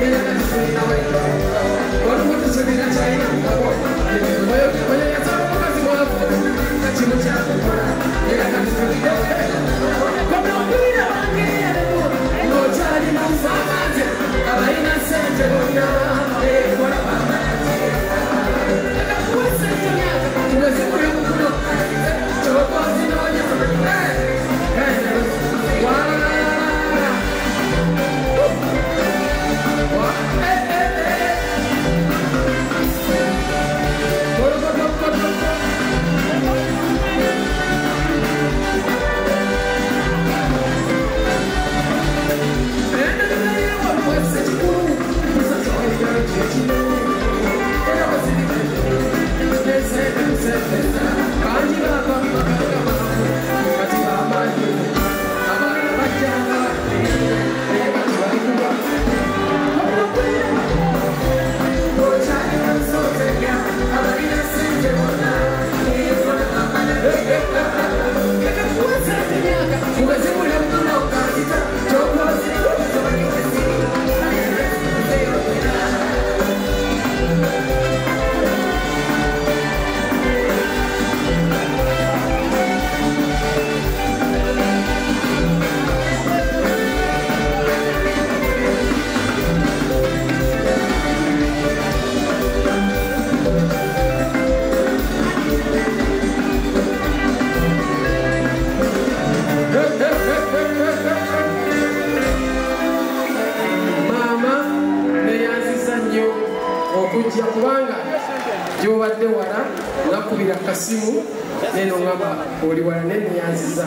okujja kubanga gyobadde wala nakubira kasimu neno ngamba oli wala neneyanziza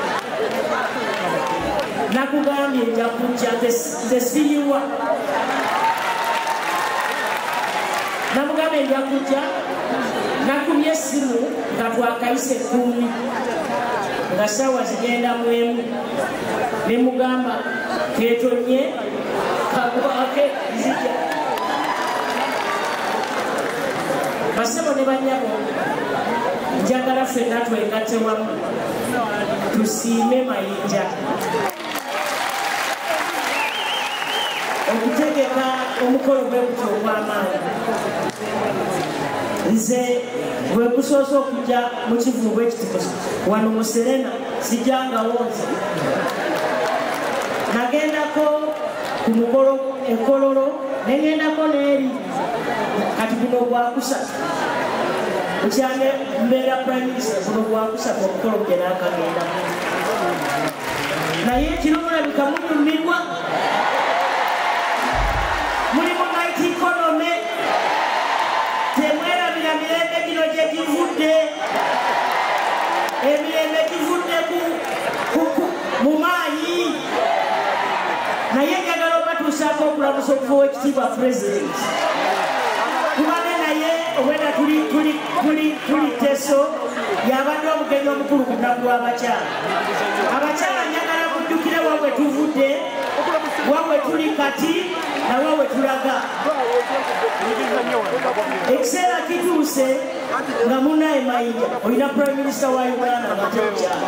nakugambye nja kujja tesiyiwa namugambye nja kujja nakubye essimu nga twakayise kumi nga sawa zigenda mwemu nemugamba ketonye kakubake zija basebo ne banyabo njagala ffenna twegatte wamu tusiime mayinja okutegeka omukolo gwe gutyo ogw'amaanyi nze bwe gusoose okujja mu kivumu bwekitikoso wano mu Serena sijjangawo nze nagendako ku mukolo enkololo neŋŋendako n'eri kati guno gwakusatu ukyange mbeera prime minister guno gwakusatu omukolo gwe naakagenda naye kino mulabika munyumirwa muli mu night economy temwerabira mirembe gino gye givudde emirembe givudde mu maanyi naye njagala obatuusaako okulamusa okuva owekitiibwa president kubane naye obwena tuli teso yabadde omugenyi omukulu ku lunaku lw'abakyala abakyala njagala mujjukire wabwe tuvudde wabwe tuli kati nawabwe tulaga ekiseera kituuse nga munaye Mayinja olina prime minister wa Uganda nga temukyala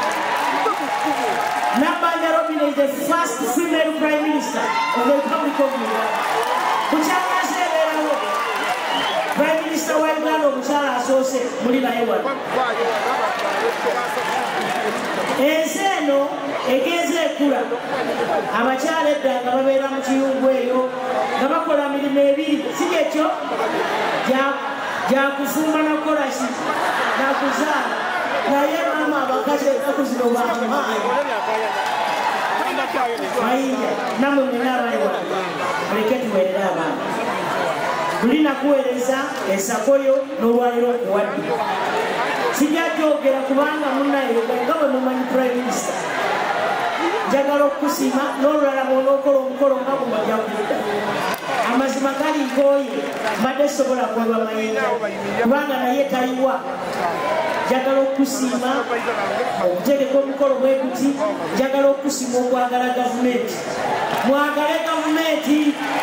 Nabanja Robin is the first female prime minister of the Republic of Uganda. Kuchanga sebeerawo prime minister wa Uganda omukyala asoose muli naye wano. Ensi eno egenze ekula abakyala edda nga babeera mu kiyungu eyo nga bakola mirimu ebiri si gyekyo gyakufumba nakolaki nakuzaala naye maama abakazi ennaku zino bamaanyi Mayinja namwe mwena abaliwa muleke tuweerere abaana buli nakuweereza ensakoyo n'olwaliro okuwadde sijja gyogera kubanga munnayo nga bwe mumanyi prime minister njagala okukusiima n'olulala bw'onookola omukolo nga bumajja kudda amazima gali nkooye mbadde sobola kwolwa Mayinja kubanga naye tayiwa njagala okusiima okutegeka omukolo bwe guti njagala okusiima okwagala gavumenti mwagale gavumenti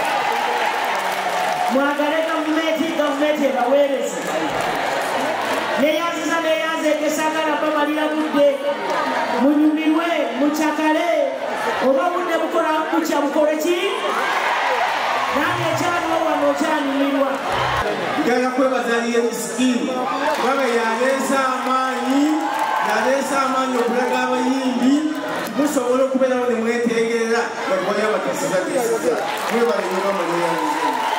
mwagale gavumenti gavumenti ebaweereze neyanziza neyanzeekesa agala bamalira budde munyumirwe mukyakale oba budde bukola bukya bukole ki nani ekyaliwo wano okyalimirwa njagala kwebaza Skimu kubanga yaleesa amaanyi yaleesa amaanyi okulaga abayimbi musobola okubeerawo ne mwetegerera nga tewali abatisizatiisiza mwebale nyobamanyeyange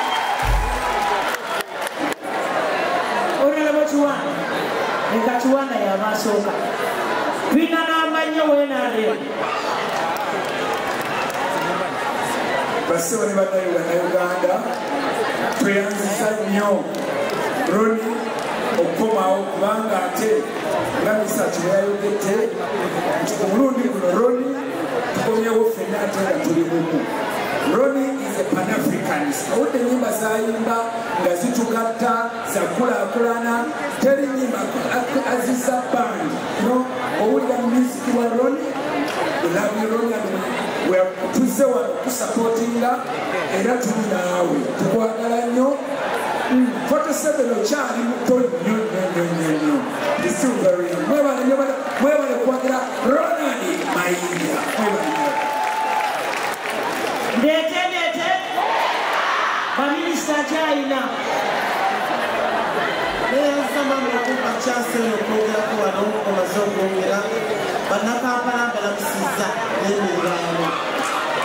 olulabo kiwanda leka kiwanda yabasooka twina n'amannyo weenaleero basibo ne bannayuganda tweyanziza nnyo Roni okukomawo kubanga ate nga misaki bwe yayogedde nti ku mulundi guno Roni tukomyewo ffenna ate nga tuli bumu. Roni is a Pan-Africanist. Owudde ennyimba zayimba nga zitugatta zakulaakulana teri nnyimba azisa band no owulira musiki wa Roni elabi Roni tuzze wano kusapootinga era tuli naawe tukwagala nnyo forty-seven okyali muto nnyo nnyo nnyo nnyo still very young mwebale mwebale kwagira Ronald Mayinja mwebale ndeete ndeete baminisita kyayina neyanzama mukumpa kyasene okwogerako wano omaze okwongera bannakampala mbalamusiza n'emiriramu